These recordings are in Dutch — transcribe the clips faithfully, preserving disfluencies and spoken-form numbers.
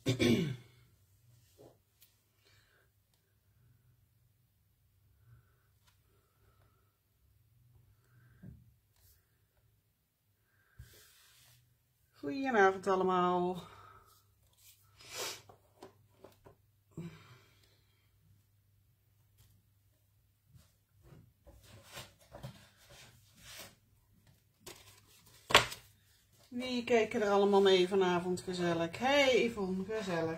Goedenavond allemaal. Wie kijken er allemaal mee vanavond? Gezellig. Hey Yvonne, gezellig.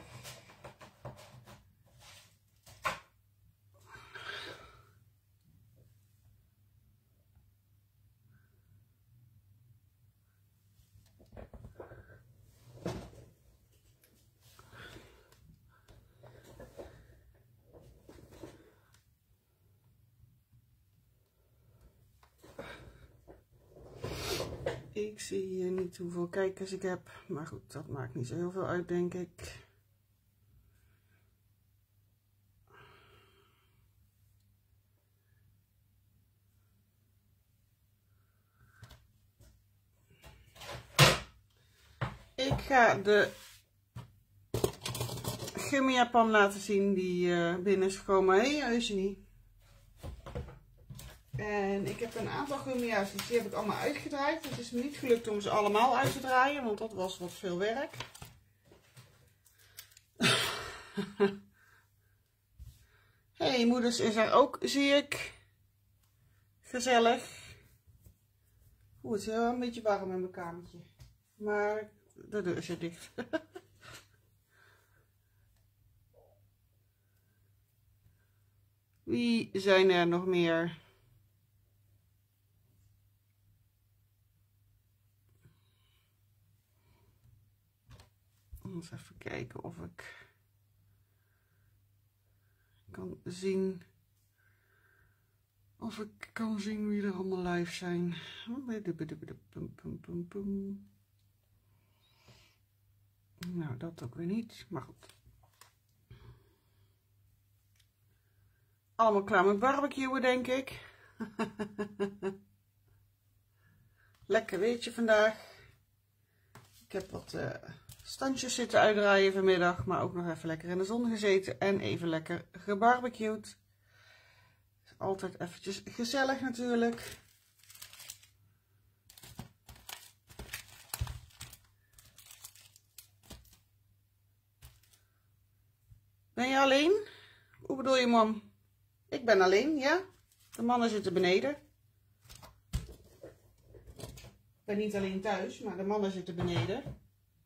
Ik zie hier niet hoeveel kijkers ik heb, maar goed, dat maakt niet zo heel veel uit, denk ik. Ik ga de gummiapan laten zien die uh, binnen is gekomen. Hé, hey, Eugenie. En ik heb een aantal gummia's, dus die heb ik allemaal uitgedraaid. Het is me niet gelukt om ze allemaal uit te draaien, want dat was wat veel werk. Hey, moeders is er ook, zie ik. Gezellig. Oeh, het is wel een beetje warm in mijn kamertje. Maar de deur is er dicht. Wie zijn er nog meer? Eens even kijken of ik kan zien of ik kan zien wie er allemaal live zijn. Nou, dat ook weer niet, maar goed. Allemaal klaar met barbecuen, denk ik. Lekker weertje vandaag. Ik heb wat uh, standjes zitten uitdraaien vanmiddag, maar ook nog even lekker in de zon gezeten en even lekker gebarbecued. Altijd eventjes gezellig natuurlijk. Ben je alleen? Hoe bedoel je, mam? Ik ben alleen, ja. De mannen zitten beneden. Ik ben niet alleen thuis, maar de mannen zitten beneden.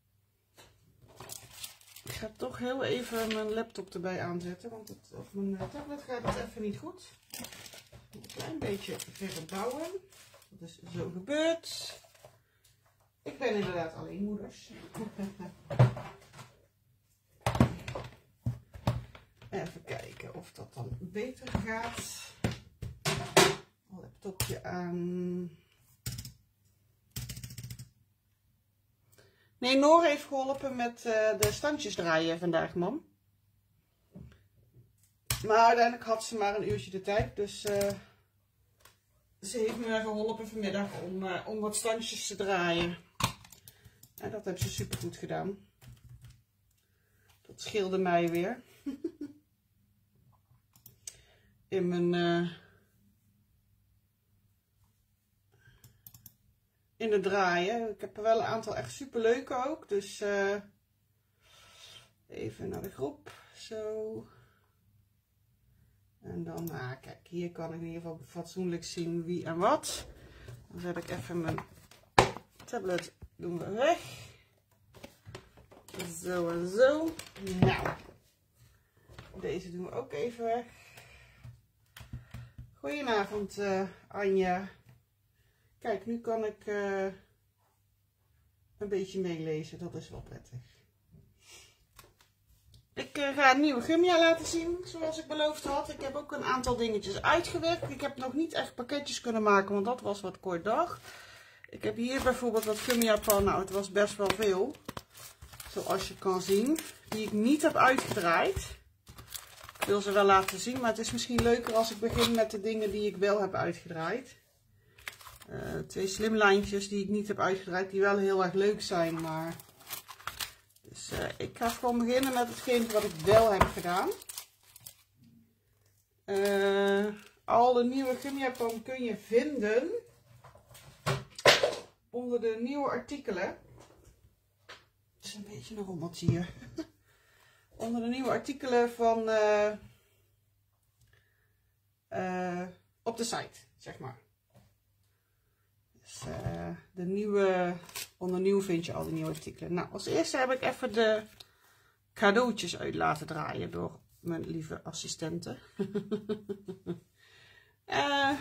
Ik ga toch heel even mijn laptop erbij aanzetten, want het, of mijn tablet gaat het even niet goed. Een klein beetje verbouwen. Dat is zo gebeurd. Ik ben inderdaad alleen, moeders. Even kijken of dat dan beter gaat. Laptopje aan. Nee, Noor heeft geholpen met uh, de standjes draaien vandaag, mam. Maar uiteindelijk had ze maar een uurtje de tijd, dus uh, ze heeft me geholpen vanmiddag om, uh, om wat standjes te draaien. En dat heeft ze super goed gedaan. Dat scheelde mij weer. In mijn... Uh, in het draaien. Ik heb er wel een aantal echt super leuke ook. Dus uh, even naar de groep. Zo. En dan, ah, kijk, hier kan ik in ieder geval fatsoenlijk zien wie en wat. Dan zet ik even mijn tablet, doen we weg. Zo en zo. Nou, deze doen we ook even weg. Goedenavond, uh, Anja. Kijk, nu kan ik uh, een beetje meelezen. Dat is wel prettig. Ik uh, ga een nieuwe gummia laten zien, zoals ik beloofd had. Ik heb ook een aantal dingetjes uitgewerkt. Ik heb nog niet echt pakketjes kunnen maken, want dat was wat kort dag. Ik heb hier bijvoorbeeld wat gummia pan. Nou, het was best wel veel. Zoals je kan zien. Die ik niet heb uitgedraaid. Ik wil ze wel laten zien, maar het is misschien leuker als ik begin met de dingen die ik wel heb uitgedraaid. Uh, twee slimlijntjes die ik niet heb uitgedraaid, die wel heel erg leuk zijn, maar Dus uh, ik ga gewoon beginnen met hetgeen wat ik wel heb gedaan. Uh, al de nieuwe gummijapan kun je vinden onder de nieuwe artikelen. Het is een beetje een rommeltje hier. Onder de nieuwe artikelen van uh, uh, op de site, zeg maar. Dus uh, de nieuwe, onder nieuw vind je al die nieuwe artikelen. Nou, als eerste heb ik even de cadeautjes uit laten draaien door mijn lieve assistente. uh,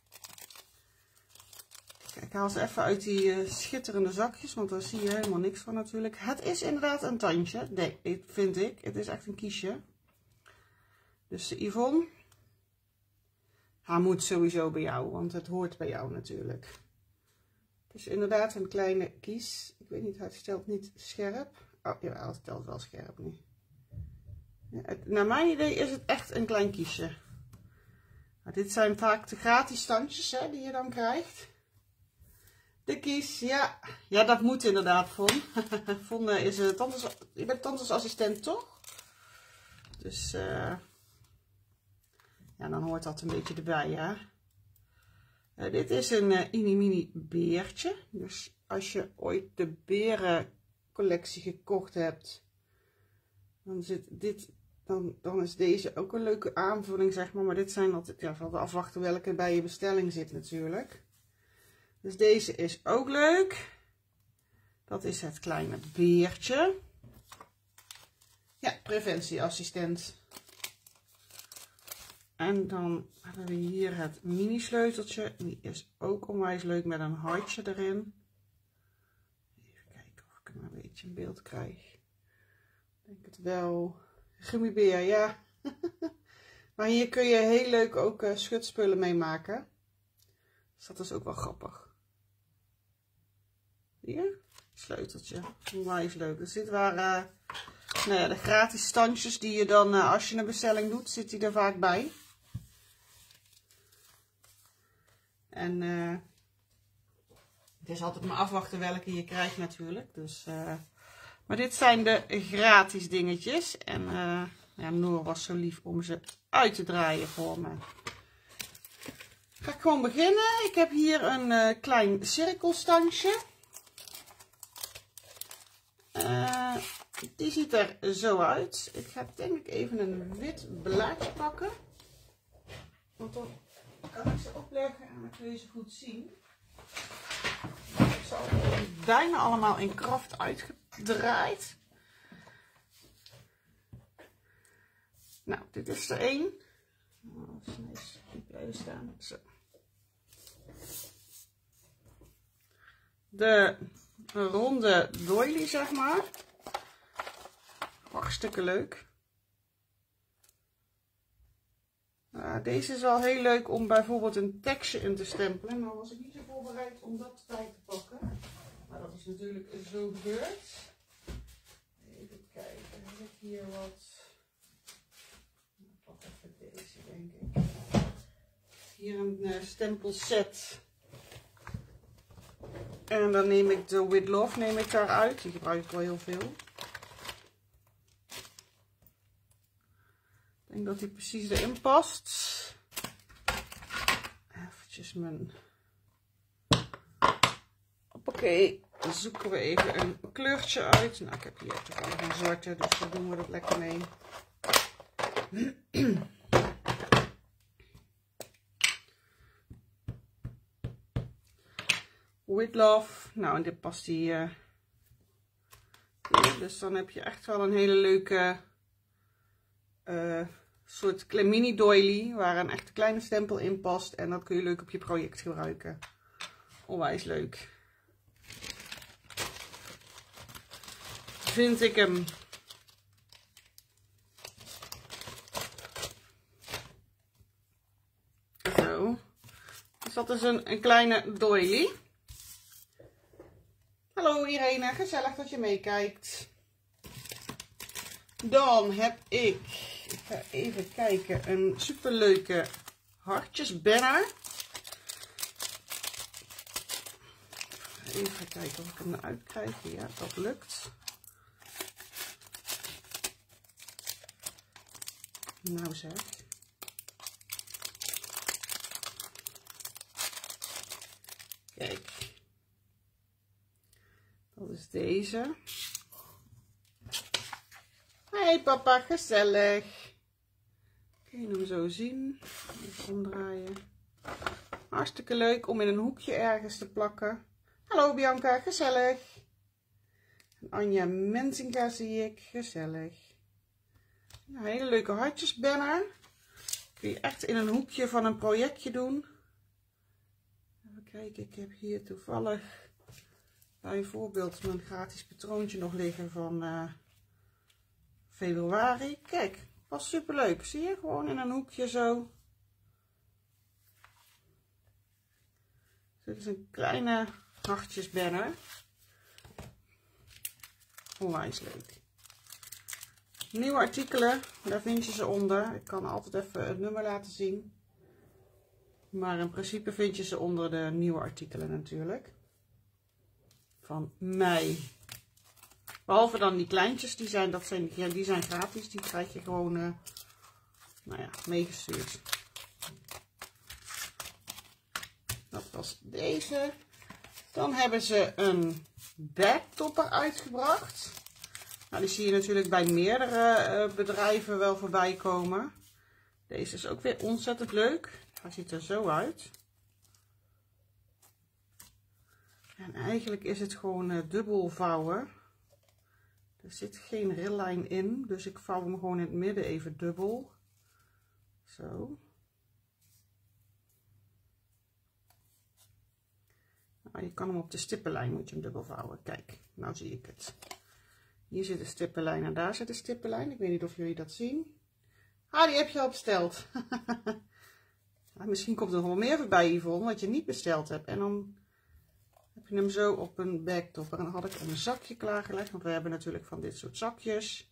kijk, ik haal ze even uit die uh, schitterende zakjes, want daar zie je helemaal niks van natuurlijk. Het is inderdaad een tandje, nee, vind ik. Het is echt een kiesje. Dus de Yvonne, hij moet sowieso bij jou, want het hoort bij jou natuurlijk. Het is inderdaad een kleine kies. Ik weet niet, hij stelt niet scherp. Oh ja, hij stelt wel scherp nu. Ja, het, naar mijn idee is het echt een klein kiesje. Nou, dit zijn vaak de gratis standjes hè, die je dan krijgt. De kies, ja. Ja, dat moet inderdaad, Von. Von uh, is uh, tantes, je bent tandartsassistent, toch? Dus uh, ja, dan hoort dat een beetje erbij, ja. Uh, dit is een uh, mini-mini beertje. Dus als je ooit de berencollectie gekocht hebt, dan zit dit, dan, dan is deze ook een leuke aanvulling, zeg maar. Maar dit zijn altijd, ja, van afwachten welke bij je bestelling zit natuurlijk. Dus deze is ook leuk. Dat is het kleine beertje. Ja, preventieassistent. En dan hebben we hier het mini sleuteltje. Die is ook onwijs leuk met een hartje erin. Even kijken of ik hem een beetje in beeld krijg. Ik denk het wel. Gummibeer, ja. Maar hier kun je heel leuk ook uh, schutspullen mee maken. Dus dat is ook wel grappig. Hier, sleuteltje. Onwijs leuk. Er zit waar uh, nou ja, de gratis standjes die je dan, uh, als je een bestelling doet, zit die er vaak bij. En uh, het is altijd maar afwachten welke je krijgt natuurlijk. Dus, uh, maar dit zijn de gratis dingetjes. En uh, ja, Noor was zo lief om ze uit te draaien voor me. Ga ik gewoon beginnen. Ik heb hier een uh, klein cirkelstandje. Uh, die ziet er zo uit. Ik ga denk ik even een wit blaadje pakken. Want dan kan ik ze opleggen en dan kun je ze goed zien. Ik heb ze al bijna allemaal in kraft uitgedraaid. Nou, dit is er één. Oh, niet blijven staan. Zo. De ronde doily, zeg maar. Hartstikke leuk. Uh, deze is wel heel leuk om bijvoorbeeld een tekstje in te stempelen. Nou was ik niet zo voorbereid om dat bij te pakken. Maar dat is natuurlijk zo gebeurd. Even kijken, heb ik hier wat. Ik pak even deze, denk ik. Hier een uh, stempelset. En dan neem ik de With Love neem ik daaruit. Die gebruik ik wel heel veel. Ik denk dat die precies erin past. Eventjes mijn... Hoppakee. Dan zoeken we even een kleurtje uit. Nou, ik heb hier toevallig een zwarte, dus daar doen we dat lekker mee. With Love. Nou, en dit past die uh, hier. Dus dan heb je echt wel een hele leuke uh, soort mini doily waar een echt kleine stempel in past. En dat kun je leuk op je project gebruiken. Onwijs leuk. Vind ik hem. Zo. Dus dat is een, een kleine doily. Hallo Irene, gezellig dat je meekijkt. Dan heb ik, ik ga even kijken, een superleuke hartjesbanner. Even kijken of ik hem eruit krijg. Ja, dat lukt. Nou zeg. Kijk. Dat is deze. Hey papa, gezellig. Kun je hem zo zien. Even omdraaien. Hartstikke leuk om in een hoekje ergens te plakken. Hallo Bianca, gezellig. En Anja Mensinga zie ik, gezellig. Een hele leuke hartjesbanner. Kun je echt in een hoekje van een projectje doen. Even kijken, ik heb hier toevallig bij voorbeeld mijn gratis patroontje nog liggen van uh, februari. Kijk, was super leuk. Zie je, gewoon in een hoekje zo. Dit is een kleine hartjesbanner. Onwijs leuk. Nieuwe artikelen, daar vind je ze onder. Ik kan altijd even het nummer laten zien. Maar in principe vind je ze onder de nieuwe artikelen natuurlijk. Van mei. Behalve dan die kleintjes, die zijn, dat zijn, ja, die zijn gratis. Die krijg je gewoon uh, nou ja, meegestuurd. Dat was deze. Dan hebben ze een bagtopper uitgebracht. Nou, die zie je natuurlijk bij meerdere uh, bedrijven wel voorbij komen. Deze is ook weer ontzettend leuk. Hij ziet er zo uit. En eigenlijk is het gewoon uh, dubbel vouwen. Er zit geen rillijn in, dus ik vouw hem gewoon in het midden even dubbel. Zo. Nou, je kan hem op de stippenlijn, moet je hem dubbel vouwen. Kijk, nou zie ik het. Hier zit de stippenlijn en daar zit de stippenlijn. Ik weet niet of jullie dat zien. Ah, die heb je al besteld. Nou, misschien komt er nog wel meer voorbij, Yvonne, wat je niet besteld hebt. En dan heb je hem zo op een bagtopper. En dan had ik een zakje klaargelegd, want we hebben natuurlijk van dit soort zakjes.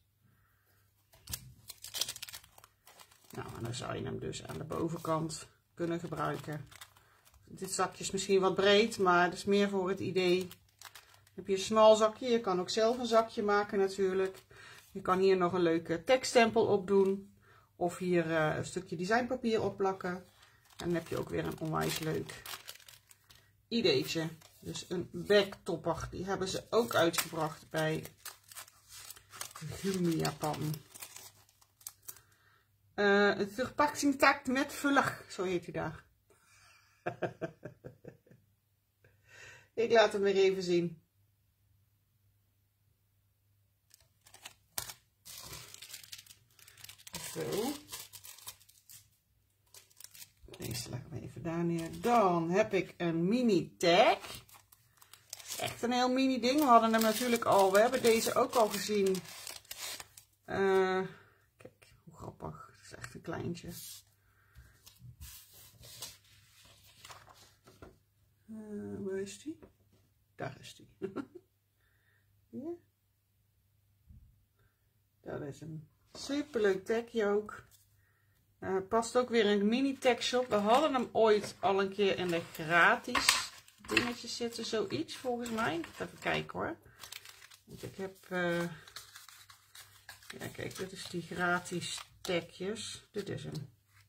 Nou, en dan zou je hem dus aan de bovenkant kunnen gebruiken. Dit zakje is misschien wat breed, maar het is meer voor het idee. Heb je een smal zakje, je kan ook zelf een zakje maken natuurlijk. Je kan hier nog een leuke tekststempel op doen. Of hier uh, een stukje designpapier opplakken. En dan heb je ook weer een onwijs leuk ideetje. Dus een bagtopper, die hebben ze ook uitgebracht bij Gummi Japan. Uh, het verpakkingstakt met vullig, zo heet hij daar. Ik laat hem weer even zien. Zo. Deze leg ik even daar neer. Dan heb ik een mini tag. Echt een heel mini ding. We hadden hem natuurlijk al. We hebben deze ook al gezien. Uh, kijk, hoe grappig. Het is echt een kleintje. Uh, waar is die? Daar is die. Hier. Dat is een superleuk tagje ook. Uh, past ook weer in een mini tag shop. We hadden hem ooit al een keer in de gratis dingetjes zitten. Zoiets volgens mij. Even kijken hoor. Want ik heb... Uh... Ja kijk, dit is die gratis tagjes. Dit is hem.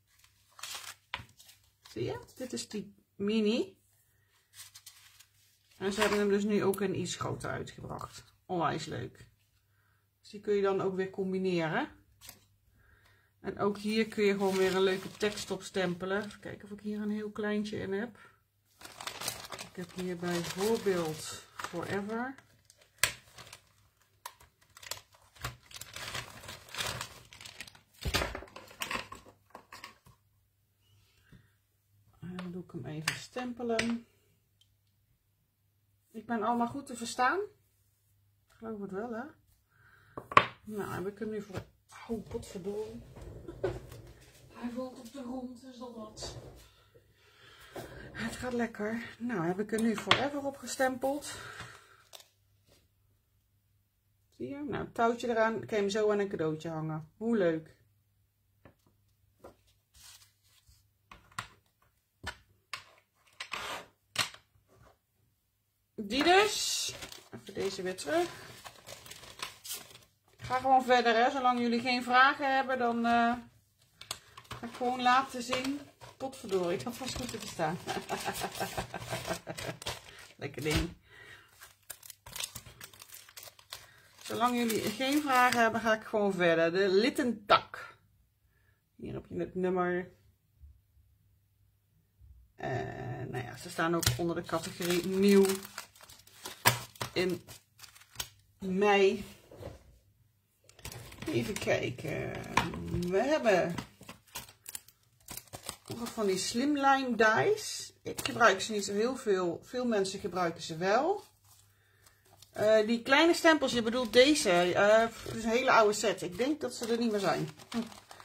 Zie je? Dit is die mini. En ze hebben hem dus nu ook in iets groter uitgebracht. Onwijs leuk. Dus die kun je dan ook weer combineren. En ook hier kun je gewoon weer een leuke tekst op stempelen. Even kijken of ik hier een heel kleintje in heb. Ik heb hier bijvoorbeeld Forever. En dan doe ik hem even stempelen. Ik ben allemaal goed te verstaan. Ik geloof het wel, hè? Nou, heb ik hem nu voor... Oh, potverdorie. Hij valt op de grond, is dat wat? Het gaat lekker. Nou, heb ik er nu Forever op gestempeld. Zie je? Nou, het touwtje eraan. Ik kan hem zo aan een cadeautje hangen. Hoe leuk. Die dus. Even deze weer terug. Ik ga gewoon verder, hè. Zolang jullie geen vragen hebben, dan uh, Ga ik gewoon laten zien. Potverdorie, dat was goed te verstaan. Lekker ding. Zolang jullie geen vragen hebben, ga ik gewoon verder. De Littentak. Hier heb je het nummer. En nou ja, ze staan ook onder de categorie nieuw in mei. Even kijken. We hebben nog van die slimline dies. Ik gebruik ze niet zo heel veel. Veel mensen gebruiken ze wel. Uh, die kleine stempels, je bedoelt deze. Uh, het is een hele oude set. Ik denk dat ze er niet meer zijn. Hm.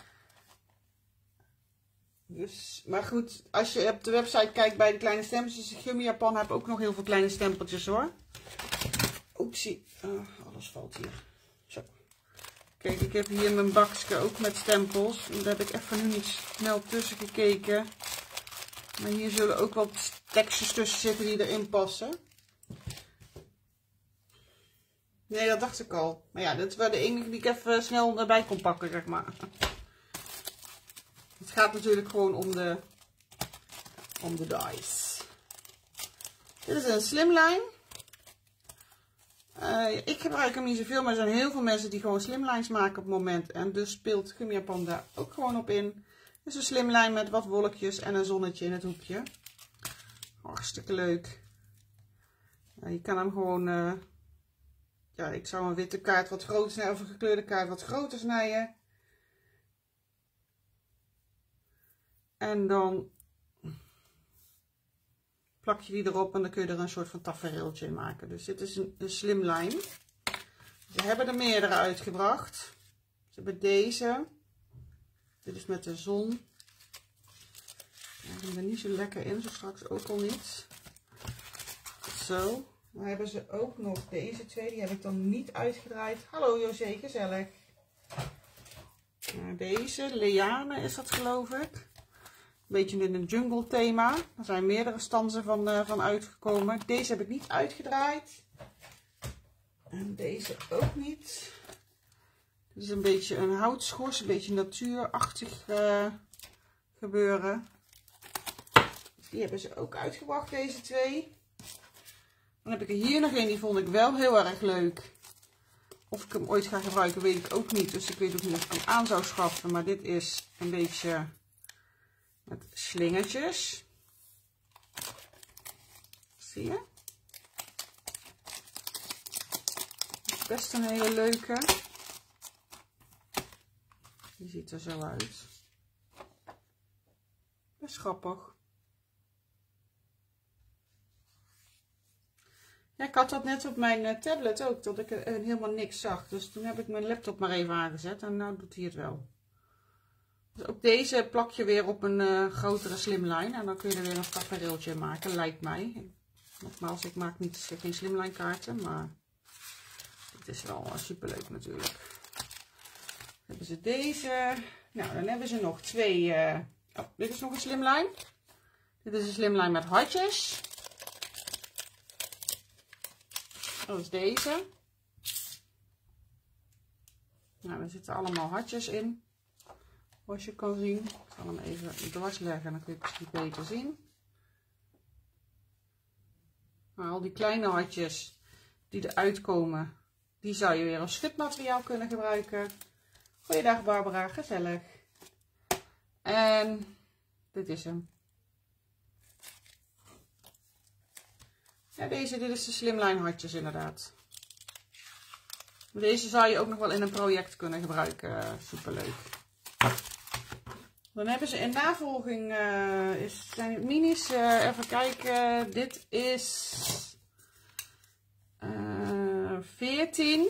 Dus, maar goed, als je op de website kijkt bij de kleine stempeltjes. Gummi Japan heb ook nog heel veel kleine stempeltjes hoor. Oepsie. Uh, alles valt hier. Zo. Kijk, ik heb hier mijn bakje ook met stempels. Daar heb ik even nu niet snel tussen gekeken. Maar hier zullen ook wat tekstjes tussen zitten die erin passen. Nee, dat dacht ik al. Maar ja, dit was de enige die ik even snel erbij kon pakken, zeg maar. Het gaat natuurlijk gewoon om de, om de dies. Dit is een slimline. Uh, ik gebruik hem niet zoveel, maar er zijn heel veel mensen die gewoon slimlines maken op het moment. En dus speelt Gummi Japan daar ook gewoon op in. Dus een slimline met wat wolkjes en een zonnetje in het hoekje. Hartstikke leuk. Ja, je kan hem gewoon... Uh, ja, ik zou een witte kaart wat groter snijden of een gekleurde kaart wat groter snijden. En dan plak je die erop en dan kun je er een soort van tafereeltje in maken. Dus dit is een, een slimline. Ze hebben er meerdere uitgebracht. Ze hebben deze. Dit is met de zon. Ik ben er niet zo lekker in, zo straks ook al niet. Zo. Dan hebben ze ook nog deze twee. Die heb ik dan niet uitgedraaid. Hallo José, gezellig. Deze, Leane is dat geloof ik. Een beetje in een jungle thema. Er zijn meerdere stanzen van, uh, van uitgekomen. Deze heb ik niet uitgedraaid. En deze ook niet. Dit is een beetje een houtschors. Een beetje natuurachtig uh, gebeuren. Dus die hebben ze ook uitgebracht, deze twee. Dan heb ik er hier nog een. Die vond ik wel heel erg leuk. Of ik hem ooit ga gebruiken, weet ik ook niet. Dus ik weet ook niet of ik hem aan zou schaffen. Maar dit is een beetje... met slingertjes. Zie je? Best een hele leuke. Die ziet er zo uit. Best grappig. Ja, ik had dat net op mijn tablet ook, dat ik er helemaal niks zag. Dus toen heb ik mijn laptop maar even aangezet en nu doet hij het wel. Dus ook deze plak je weer op een uh, grotere slimline. En dan kun je er weer een tafereeltje in maken, lijkt mij. Nogmaals, ik maak niet, geen slimline kaarten, maar het is wel uh, super leuk natuurlijk. Dan hebben ze deze. Nou, dan hebben ze nog twee. Uh... Oh, dit is nog een slimline. Dit is een slimline met hartjes. Dat is deze. Nou, er zitten allemaal hartjes in. Zoals je kan zien. Ik zal hem even dwars leggen, dan kun je het misschien beter zien. Nou, al die kleine hartjes die eruit komen, die zou je weer als schutmateriaal kunnen gebruiken. Goeiedag Barbara, gezellig. En dit is hem. Ja, deze, dit is de slimline hartjes inderdaad. Deze zou je ook nog wel in een project kunnen gebruiken. Superleuk. Dan hebben ze in navolging, uh, is, zijn het minis, uh, even kijken, dit is uh, veertien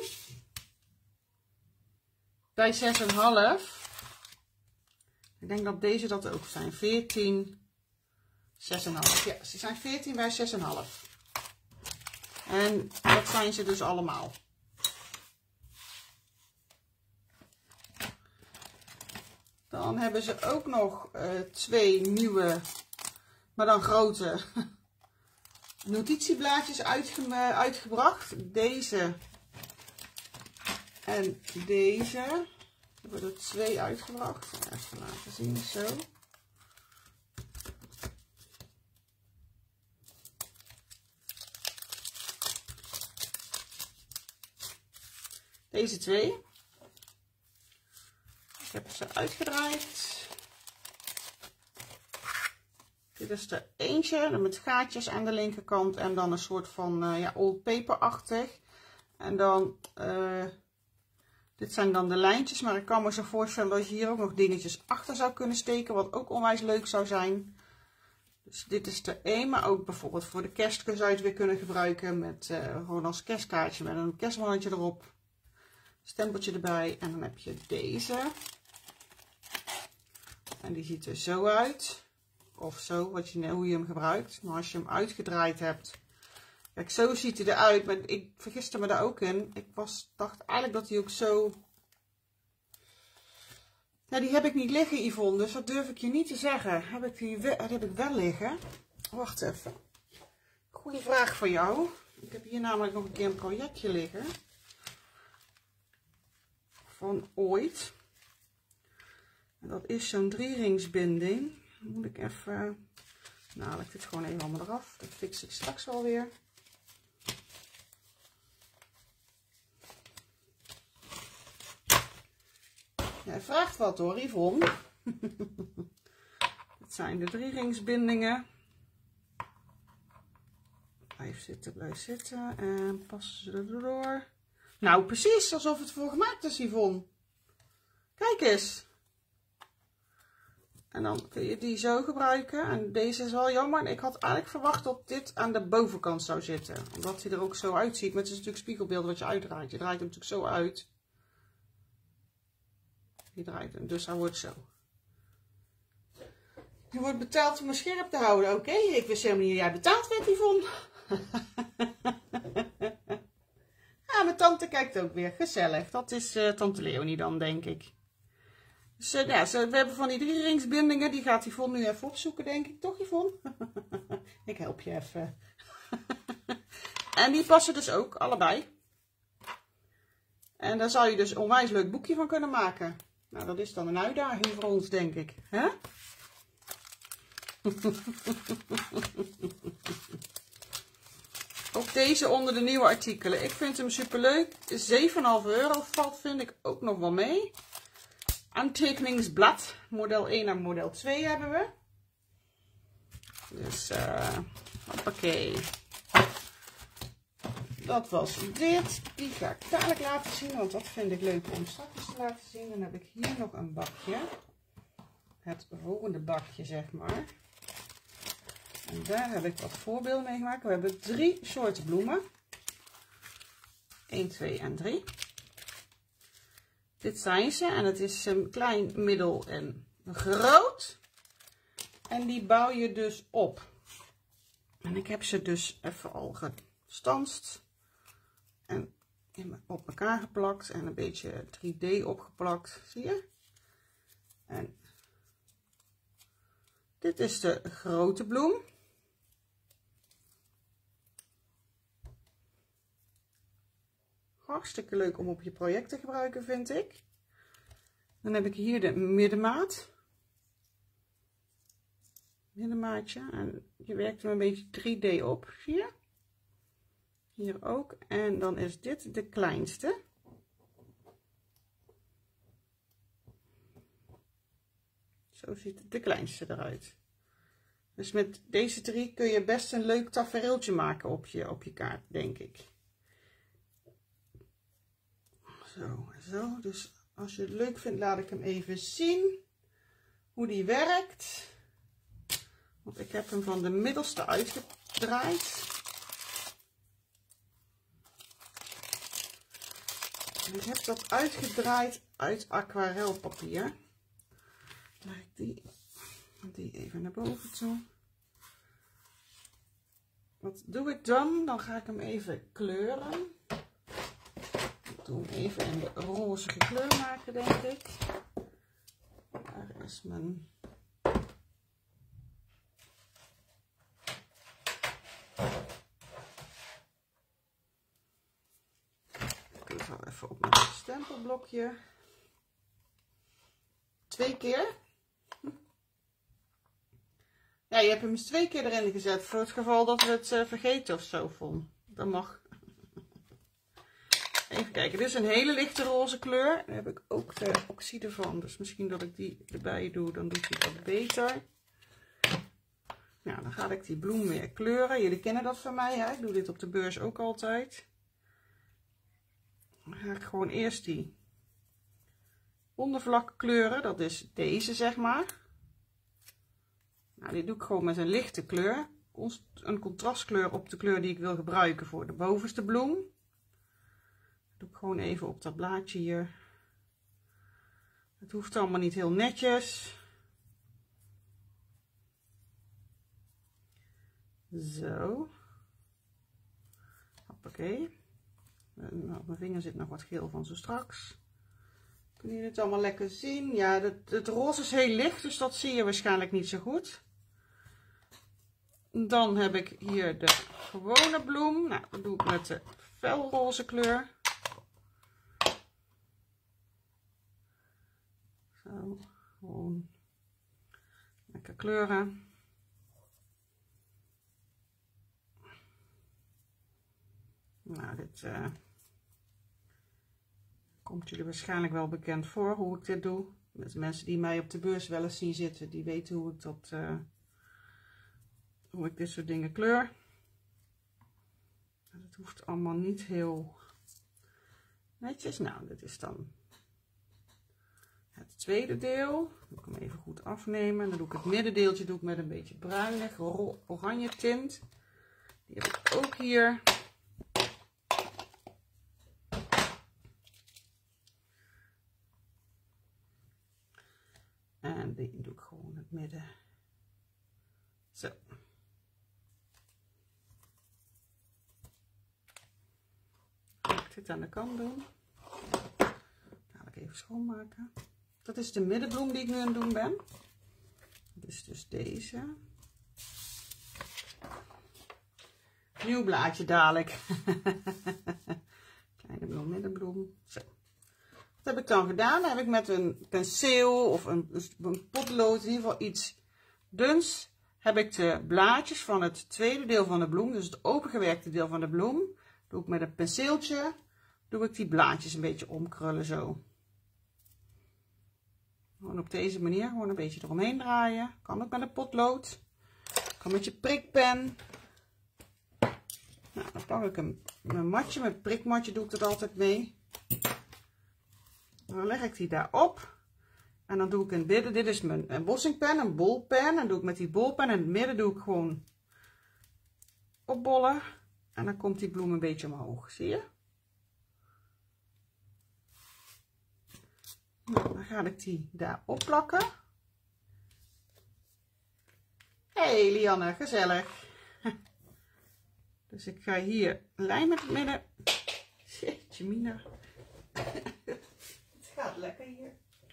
bij zes komma vijf. Ik denk dat deze dat ook zijn, veertien, zes komma vijf. Ja, ze zijn veertien bij zes komma vijf. En dat zijn ze dus allemaal. Dan hebben ze ook nog uh, twee nieuwe, maar dan grote notitieblaadjes uitge uitgebracht. Deze en deze. Ik heb er twee uitgebracht. Even laten zien, zo. Deze twee. Ik heb ze uitgedraaid. Dit is er eentje met gaatjes aan de linkerkant en dan een soort van uh, ja, old paper-achtig. En dan, uh, dit zijn dan de lijntjes, maar ik kan me zo voorstellen dat je hier ook nog dingetjes achter zou kunnen steken, wat ook onwijs leuk zou zijn. Dus dit is er één, maar ook bijvoorbeeld voor de kerst zou je het weer kunnen gebruiken met uh, gewoon als kerstkaartje met een kerstmannetje erop. Stempeltje erbij en dan heb je deze. En die ziet er zo uit. Of zo, wat je, hoe je hem gebruikt. Maar als je hem uitgedraaid hebt. Kijk, zo ziet hij eruit. Maar ik vergiste me daar ook in. Ik was, dacht eigenlijk dat hij ook zo... Nou, die heb ik niet liggen, Yvonne. Dus dat durf ik je niet te zeggen. Heb ik die wel, dat heb ik wel liggen. Wacht even. Goeie vraag voor jou. Ik heb hier namelijk nog een keer een projectje liggen. Van ooit. En dat is zo'n drieringsbinding. Dan moet ik even... Nou, haal ik dit gewoon even allemaal eraf. Dat fix ik straks wel weer. Jij vraagt wat hoor, Yvonne. Dit zijn de drieringsbindingen. Blijf zitten, blijf zitten. En passen ze erdoor. Nou, precies alsof het voor gemaakt is, Yvonne. Kijk eens. En dan kun je die zo gebruiken. En deze is wel jammer. Ik had eigenlijk verwacht dat dit aan de bovenkant zou zitten. Omdat hij er ook zo uitziet. Maar het is natuurlijk spiegelbeeld wat je uitdraait. Je draait hem natuurlijk zo uit. Je draait hem. Dus hij wordt zo. Je wordt betaald om me scherp te houden. Oké, okay. Ik wist helemaal niet dat jij betaald werd, Yvonne. Ja, mijn tante kijkt ook weer. Gezellig. Dat is uh, tante Leonie dan, denk ik. Dus uh, ja, we hebben van die drieringsbindingen. Die gaat Yvonne nu even opzoeken, denk ik. Toch, Yvonne? Ik help je even. En die passen dus ook, allebei. En daar zou je dus een onwijs leuk boekje van kunnen maken. Nou, dat is dan een uitdaging voor ons, denk ik. Hè? Ook deze onder de nieuwe artikelen. Ik vind hem super leuk. zeven komma vijf euro valt, vind ik ook nog wel mee. Aantekeningsblad. Model één en model twee hebben we. Dus, uh, hoppakee. Dat was dit. Die ga ik dadelijk laten zien, want dat vind ik leuk om straks te laten zien. Dan heb ik hier nog een bakje. Het volgende bakje, zeg maar. En daar heb ik wat voorbeelden mee gemaakt. We hebben drie soorten bloemen. één, twee en drie. Dit zijn ze. En het is een klein, middel en groot. En die bouw je dus op. En ik heb ze dus even al gestanst. En op elkaar geplakt. En een beetje drie D opgeplakt. Zie je? En dit is de grote bloem. Hartstikke leuk om op je project te gebruiken, vind ik. Dan heb ik hier de middenmaat. Middenmaatje. En je werkt hem een beetje drie D op. Zie je? Hier ook. En dan is dit de kleinste. Zo ziet de kleinste eruit. Dus met deze drie kun je best een leuk tafereeltje maken op je, op je kaart, denk ik. Zo en zo. Dus als je het leuk vindt, laat ik hem even zien. Hoe die werkt. Want ik heb hem van de middelste uitgedraaid. En ik heb dat uitgedraaid uit aquarelpapier. Laat ik die, die even naar boven toe. Wat doe ik dan? Dan ga ik hem even kleuren. Ik doe hem even in de roze kleur maken, denk ik. Daar is mijn... Ik zal even op mijn stempelblokje. twee keer. Ja, je hebt hem eens twee keer erin gezet. Voor het geval dat we het uh, vergeten of zo vonden. Dat mag. Even kijken. Dit is een hele lichte roze kleur. Daar heb ik ook de oxide van. Dus misschien dat ik die erbij doe. Dan doet hij dat beter. Nou, dan ga ik die bloem weer kleuren. Jullie kennen dat van mij. Hè? Ik doe dit op de beurs ook altijd. Dan ga ik gewoon eerst die ondervlak kleuren. Dat is deze, zeg maar. Nou, dit doe ik gewoon met een lichte kleur. Een contrastkleur op de kleur die ik wil gebruiken voor de bovenste bloem. Dat doe ik gewoon even op dat blaadje hier. Het hoeft allemaal niet heel netjes. Zo. Hoppakee. Nou, op mijn vinger zit nog wat geel van zo straks. Kunnen jullie het allemaal lekker zien? Ja, het, het roze is heel licht, dus dat zie je waarschijnlijk niet zo goed. Dan heb ik hier de gewone bloem. Nou, dat doe ik met de felroze kleur. Zo, gewoon lekker kleuren. Nou, dit uh, komt jullie waarschijnlijk wel bekend voor hoe ik dit doe. Met mensen die mij op de beurs wel eens zien zitten, die weten hoe ik dat, uh, hoe ik dit soort dingen kleur. Het hoeft allemaal niet heel netjes. Nou, dit is dan het tweede deel. Dan doe ik hem even goed afnemen. Dan doe ik het middendeeltje doe ik met een beetje bruinig oranje tint. Die heb ik ook hier. En die doe ik gewoon het midden. Zo. Ga ik dit aan de kant doen. Ga ik even schoonmaken. Dat is de middenbloem die ik nu aan het doen ben. Dat is dus deze. Nieuw blaadje dadelijk. Kleine bloem, middenbloem. Zo. Wat heb ik dan gedaan? Dan heb ik met een penseel of een, een potlood, in ieder geval iets duns, heb ik de blaadjes van het tweede deel van de bloem, dus het opengewerkte deel van de bloem, doe ik met een penseeltje, doe ik die blaadjes een beetje omkrullen zo. Gewoon op deze manier, gewoon een beetje eromheen draaien. Kan ook met een potlood, kan met je prikpen. Nou, dan pak ik een, een matje, met prikmatje doe ik dat altijd mee. Dan leg ik die daarop. En dan doe ik in het midden, dit is mijn een bossingpen, een bolpen. En doe ik met die bolpen in het midden doe ik gewoon opbollen. En dan komt die bloem een beetje omhoog, zie je? Nou, dan ga ik die daar opplakken. Hey Lianne, gezellig. Dus ik ga hier een lijn met het midden. Jeetje mina. Het gaat lekker hier.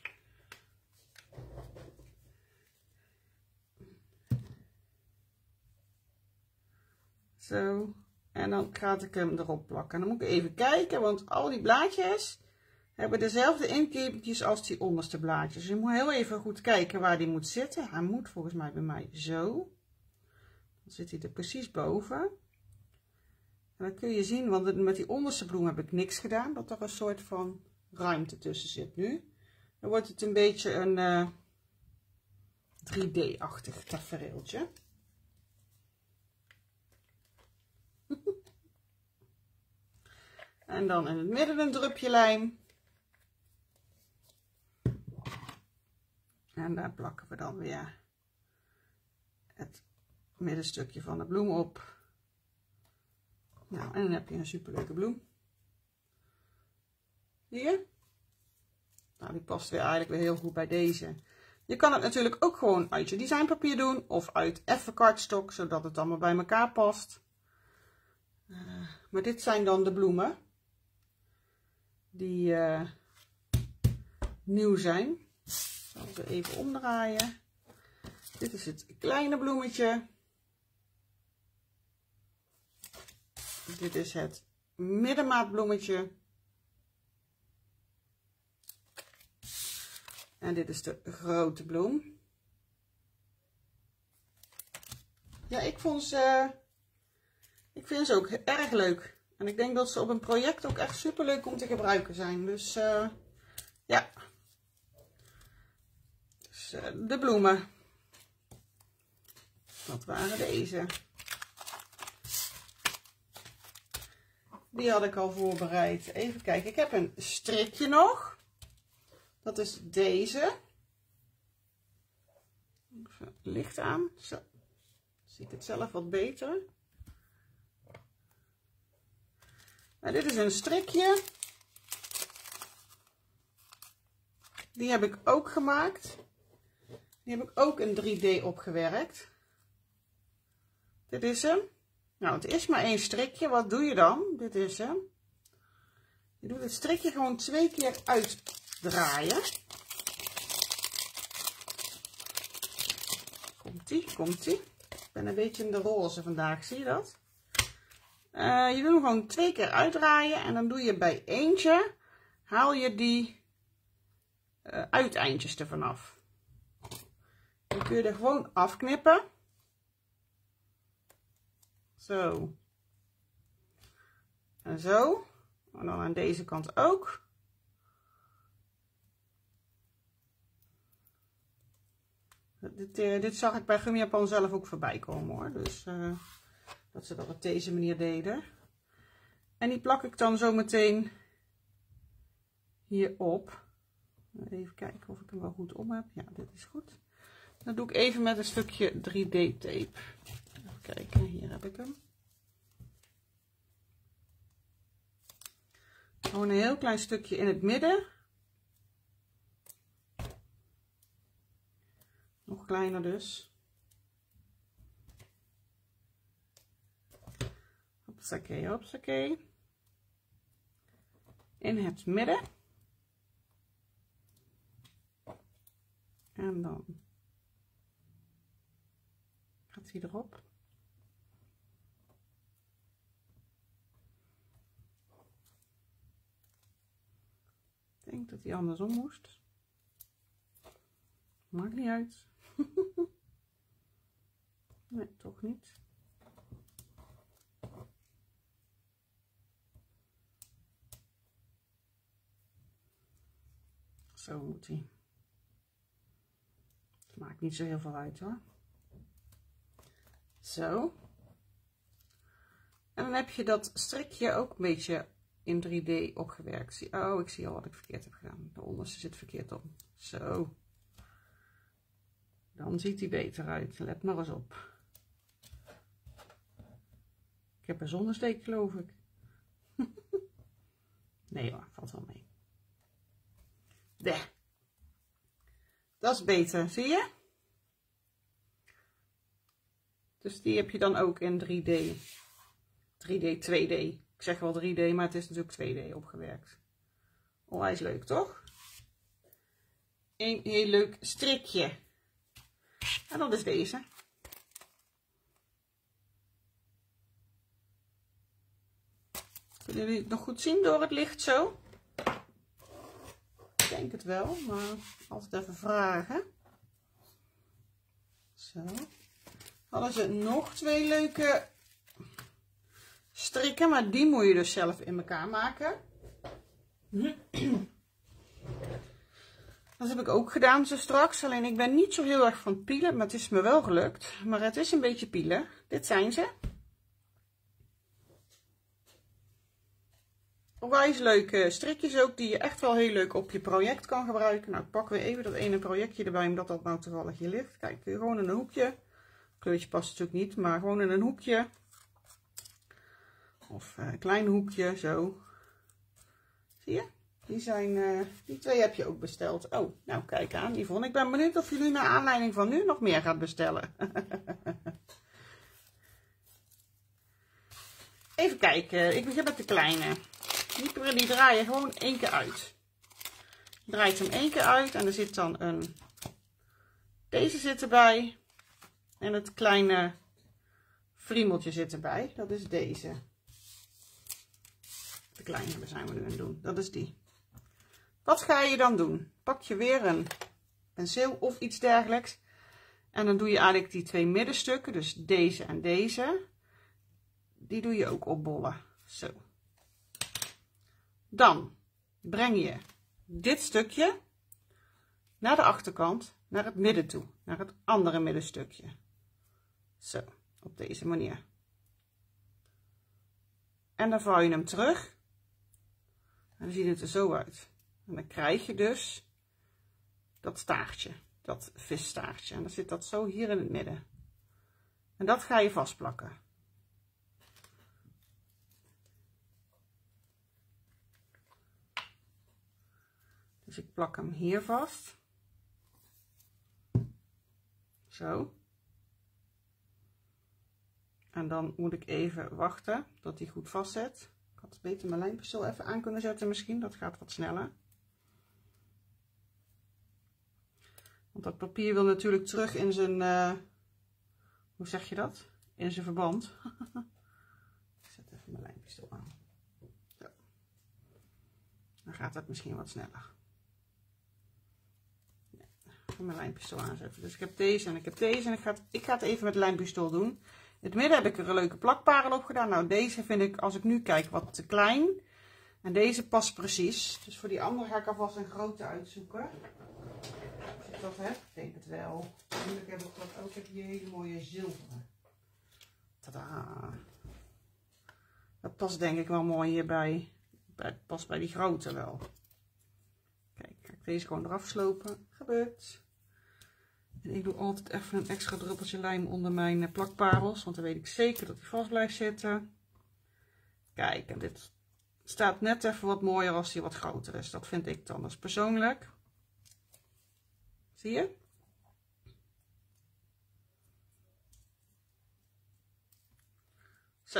Zo. En dan ga ik hem erop plakken. Dan moet ik even kijken, want al die blaadjes hebben dezelfde inkepingjes als die onderste blaadjes. Dus je moet heel even goed kijken waar die moet zitten. Hij moet volgens mij bij mij zo. Dan zit hij er precies boven. En dan kun je zien, want met die onderste bloem heb ik niks gedaan, dat er een soort van ruimte tussen zit nu. Dan wordt het een beetje een uh, drie D-achtig tafereeltje. En dan in het midden een drupje lijm. En daar plakken we dan weer het middenstukje van de bloem op. Nou, en dan heb je een superleuke bloem. Hier. Nou, die past weer eigenlijk weer heel goed bij deze. Je kan het natuurlijk ook gewoon uit je designpapier doen of uit effen kartstok, zodat het allemaal bij elkaar past. Uh, maar dit zijn dan de bloemen die uh, nieuw zijn. Ik zal ze even omdraaien. Dit is het kleine bloemetje. Dit is het middenmaat bloemetje. En dit is de grote bloem. Ja, ik vond ze, ik vind ze ook erg leuk. En ik denk dat ze op een project ook echt super leuk om te gebruiken zijn. Dus uh, ja. Dus, uh, de bloemen. Dat waren deze. Die had ik al voorbereid. Even kijken. Ik heb een strikje nog. Dat is deze. Even licht aan. Zo. Zie ik het zelf wat beter. Nou, dit is een strikje. Die heb ik ook gemaakt. Die heb ik ook in drie D opgewerkt. Dit is hem. Nou, het is maar één strikje. Wat doe je dan? Dit is hem. Je doet het strikje gewoon twee keer uitdraaien. Komt-ie, komt-ie. Ik ben een beetje in de roze vandaag, zie je dat? Uh, je doet hem gewoon twee keer uitdraaien en dan doe je bij eentje, haal je die uh, uiteindjes ervan af. Dan kun je er gewoon afknippen. Zo. En zo. En dan aan deze kant ook. Dit, uh, dit zag ik bij Gummi Japan zelf ook voorbij komen hoor. Dus uh, dat ze dat op deze manier deden. En die plak ik dan zo meteen hierop. Even kijken of ik hem wel goed om heb. Ja, dit is goed. Dat doe ik even met een stukje drie D tape. Even kijken, hier heb ik hem. Gewoon een heel klein stukje in het midden. Nog kleiner dus. Hopsakee, hopsakee. In het midden. En dan gaat hij erop. Ik denk dat hij andersom moest. Maakt niet uit. Nee, toch niet. Zo moet hij. Het maakt niet zo heel veel uit hoor. Zo. En dan heb je dat strikje ook een beetje in drie D opgewerkt. Oh, ik zie al wat ik verkeerd heb gedaan. De onderste zit verkeerd op. Zo. Dan ziet hij beter uit. Let maar eens op. Ik heb een zonnesteek, geloof ik. Nee hoor, valt wel mee. Daar. Dat is beter, zie je? Dus die heb je dan ook in drie D. drie D, twee D. Ik zeg wel drie D, maar het is natuurlijk twee D opgewerkt. Onwijs leuk, toch? Een heel leuk strikje. En dat is deze. Kunnen jullie het nog goed zien door het licht zo? Ik denk het wel, maar altijd even vragen. Zo. Hadden ze nog twee leuke strikken, maar die moet je dus zelf in elkaar maken. Dat heb ik ook gedaan zo straks, alleen ik ben niet zo heel erg van pielen, maar het is me wel gelukt. Maar het is een beetje pielen. Dit zijn ze. Onwijs leuke strikjes ook, die je echt wel heel leuk op je project kan gebruiken. Nou, ik pak weer even dat ene projectje erbij, omdat dat nou toevallig hier ligt. Kijk, gewoon in een hoekje. Kleurtje past natuurlijk niet, maar gewoon in een hoekje. Of een klein hoekje, zo. Zie je? Die, zijn, uh, die twee heb je ook besteld. Oh, nou kijk aan, Yvonne. Ik ben benieuwd of jullie naar aanleiding van nu nog meer gaat bestellen. Even kijken, ik begin met de kleine. Die, die draai je gewoon één keer uit. Je draait hem één keer uit en er zit dan een... Deze zit erbij. En het kleine friemeltje zit erbij. Dat is deze. De kleine zijn we nu aan het doen. Dat is die. Wat ga je dan doen? Pak je weer een penseel of iets dergelijks. En dan doe je eigenlijk die twee middenstukken, dus deze en deze, die doe je ook opbollen. Zo. Dan breng je dit stukje naar de achterkant, naar het midden toe, naar het andere middenstukje. Zo, op deze manier. En dan vouw je hem terug. En dan ziet het er zo uit. En dan krijg je dus dat staartje, dat visstaartje. En dan zit dat zo hier in het midden. En dat ga je vastplakken. Dus ik plak hem hier vast. Zo. En dan moet ik even wachten tot hij goed vast zit. Ik had beter mijn lijnpistool even aan kunnen zetten misschien. Dat gaat wat sneller. Want dat papier wil natuurlijk terug in zijn... Uh, hoe zeg je dat? In zijn verband. Ik zet even mijn lijnpistool aan. Zo. Dan gaat het misschien wat sneller. Nee, even mijn lijnpistool aanzetten. Dus ik heb deze en ik heb deze. En ik ga het, ik ga het even met de lijnpistool doen. In het midden heb ik er een leuke plakparel op gedaan. Nou, deze vind ik, als ik nu kijk, wat te klein. En deze past precies. Dus voor die andere ga ik alvast een grote uitzoeken. Als ik dat heb, ik denk het wel. Natuurlijk heb ik dat ook. Ik heb hier hele mooie zilveren. Tadaa. Dat past denk ik wel mooi hierbij. Het past bij die grote wel. Kijk, ga ik deze gewoon eraf slopen. Gebeurt. En ik doe altijd even een extra druppeltje lijm onder mijn plakparels. Want dan weet ik zeker dat die vast blijft zitten. Kijk, en dit staat net even wat mooier als die wat groter is. Dat vind ik dan dus persoonlijk. Zie je? Zo.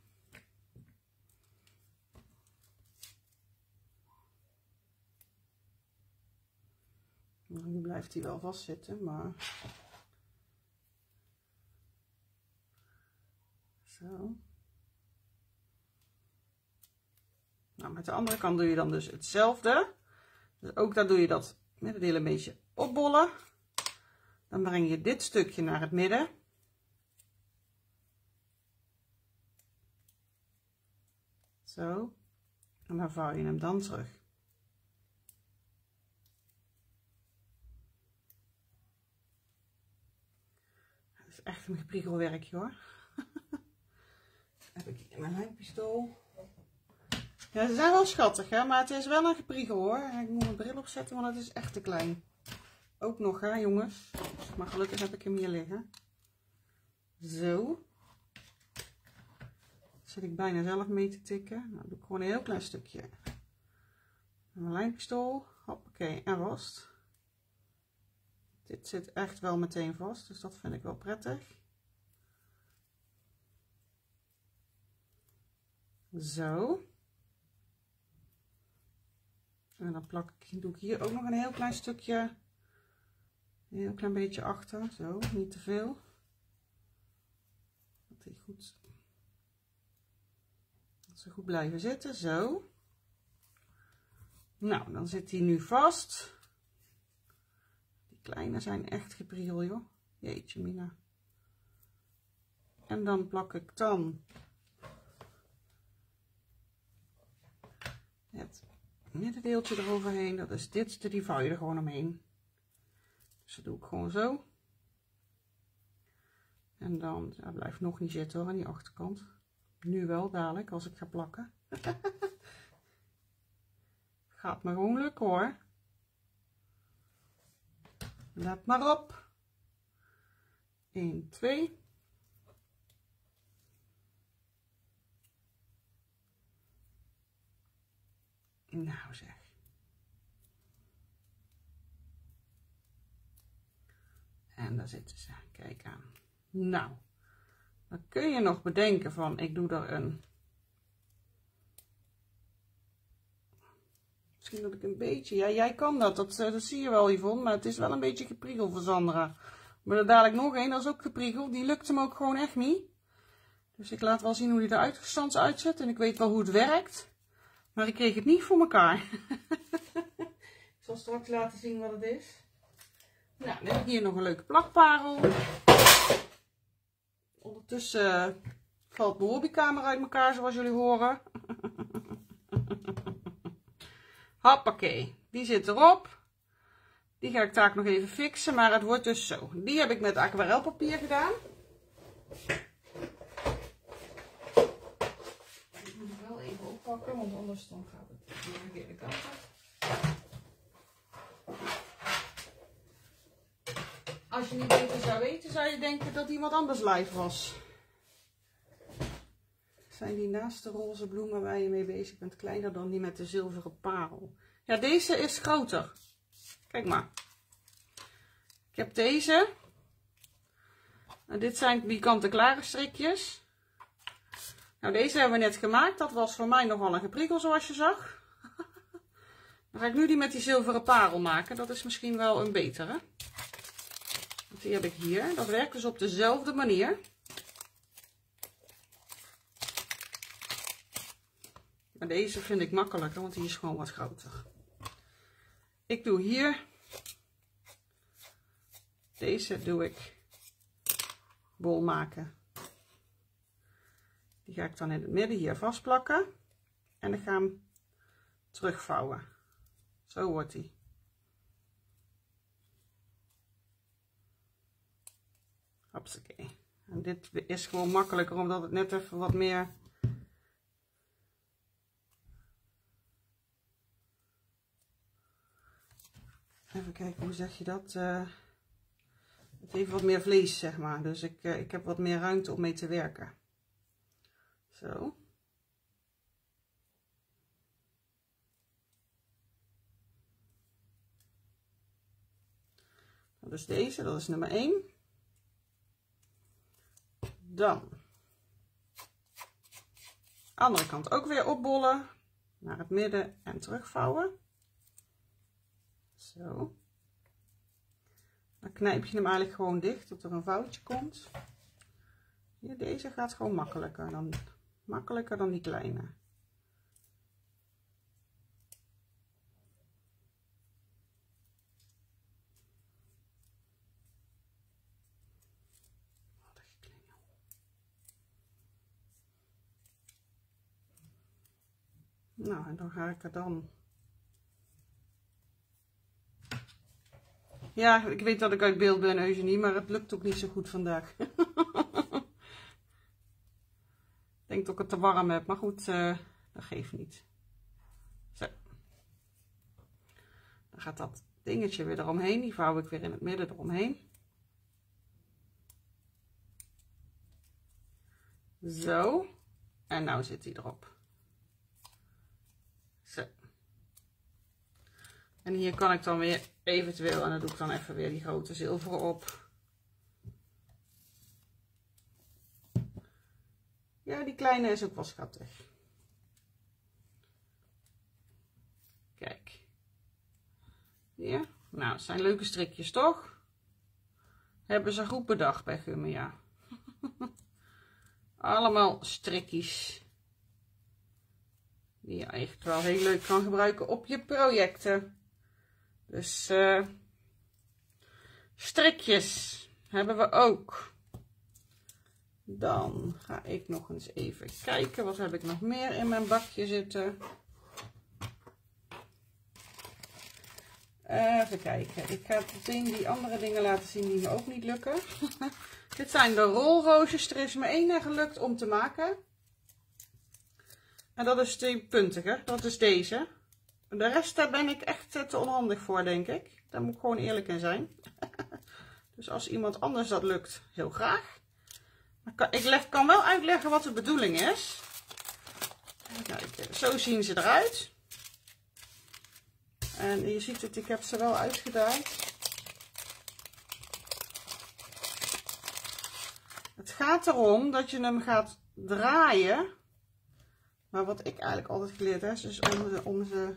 Nu blijft hij wel vastzitten, maar... Zo. Nou, met de andere kant doe je dan dus hetzelfde. Dus ook daar doe je dat middendeel een beetje opbollen. Dan breng je dit stukje naar het midden. Zo. En dan vouw je hem dan terug. Het is echt een gepriegelwerkje hoor. Heb ik hier mijn lijnpistool. Ja, ze zijn wel schattig hè, maar het is wel een gepriegel hoor. Ik moet mijn bril opzetten, want het is echt te klein. Ook nog hè jongens. Maar gelukkig heb ik hem hier liggen. Zo. Zit ik bijna zelf mee te tikken. Nou doe ik gewoon een heel klein stukje. Mijn lijnpistool. Hoppakee, en vast. Dit zit echt wel meteen vast, dus dat vind ik wel prettig. Zo. En dan plak ik, doe ik hier ook nog een heel klein stukje, een heel klein beetje achter. Zo, niet te veel. Dat die goed, dat ze goed blijven zitten. Zo. Nou, dan zit hij nu vast. Die kleine zijn echt gepriegel, joh. Jeetje, mina. En dan plak ik dan het middendeeltje eroverheen. Dat is dit, die vouw je er gewoon omheen. Dus dat doe ik gewoon zo. En dan, hij blijft nog niet zitten hoor, aan die achterkant. Nu wel, dadelijk, als ik ga plakken. Gaat me gewoon lukken hoor. Let maar op. een, twee. Nou zeg. En daar zitten ze. Kijk aan. Nou. Dan kun je nog bedenken van ik doe er een. Misschien dat ik een beetje. Ja, jij kan dat. Dat, dat zie je wel Yvonne. Maar het is wel een beetje gepriegeld voor Sandra. Maar er dadelijk nog één. Dat is ook gepriegeld. Die lukt hem ook gewoon echt niet. Dus ik laat wel zien hoe die er uitgestands uitzet. En ik weet wel hoe het werkt. Maar ik kreeg het niet voor elkaar. Ik zal straks laten zien wat het is. Nou, dan heb ik hier nog een leuke plakparel. Ondertussen valt mijn hobbykamer uit elkaar, zoals jullie horen. Hoppakee, die zit erop. Die ga ik taak nog even fixen, maar het wordt dus zo. Die heb ik met aquarelpapier gedaan. Ik moet hem wel even oppakken, want anders dan gaat het de verkeerde kant op. Als je niet beter zou weten, zou je denken dat iemand anders live was. Zijn die naast de roze bloemen waar je mee bezig bent kleiner dan die met de zilveren parel? Ja, deze is groter. Kijk maar. Ik heb deze. En dit zijn die kant-en-klare strikjes. Nou, deze hebben we net gemaakt. Dat was voor mij nogal een geprikkel, zoals je zag. Dan ga ik nu die met die zilveren parel maken. Dat is misschien wel een betere. Want die heb ik hier. Dat werkt dus op dezelfde manier. Maar deze vind ik makkelijker, want die is gewoon wat groter. Ik doe hier. Deze doe ik bol maken. Die ga ik dan in het midden hier vastplakken. En dan ga ik hem terugvouwen. Zo wordt die. Hopsakee. En dit is gewoon makkelijker omdat het net even wat meer... Even kijken, hoe zeg je dat? Uh, het heeft wat meer vlees, zeg maar. Dus ik, uh, ik heb wat meer ruimte om mee te werken. Zo. Dus deze, dat is nummer één. Dan. Andere kant ook weer opbollen. Naar het midden en terugvouwen. Zo. Dan knijp je hem eigenlijk gewoon dicht tot er een vouwtje komt. Hier, deze gaat gewoon makkelijker dan, makkelijker dan die kleine. Nou, en dan ga ik er dan... Ja, ik weet dat ik uit beeld ben, Eugenie, maar het lukt ook niet zo goed vandaag. Ik denk dat ik het te warm heb, maar goed, uh, dat geeft niet. Zo. Dan gaat dat dingetje weer eromheen, die vouw ik weer in het midden eromheen. Zo. En nou zit die erop. Zo. En hier kan ik dan weer eventueel, en dan doe ik dan even weer die grote zilveren op. Ja, die kleine is ook wel schattig. Kijk. Hier. Nou, het zijn leuke strikjes, toch? Hebben ze goed bedacht bij Gummia. Allemaal strikjes. Die je echt wel heel leuk kan gebruiken op je projecten. Dus uh, strikjes hebben we ook. Dan ga ik nog eens even kijken. Wat heb ik nog meer in mijn bakje zitten? Even kijken. Ik ga meteen die andere dingen laten zien die me ook niet lukken. Dit zijn de rolroosjes. Er is me één gelukt om te maken. En dat is die puntige. Dat is deze. De rest daar ben ik echt te onhandig voor, denk ik. Daar moet ik gewoon eerlijk in zijn. Dus als iemand anders dat lukt, heel graag. Ik leg, kan wel uitleggen wat de bedoeling is. Kijk, zo zien ze eruit. En je ziet het, ik heb ze wel uitgedaaid. Het gaat erom dat je hem gaat draaien. Maar wat ik eigenlijk altijd geleerd heb, is om ze, om ze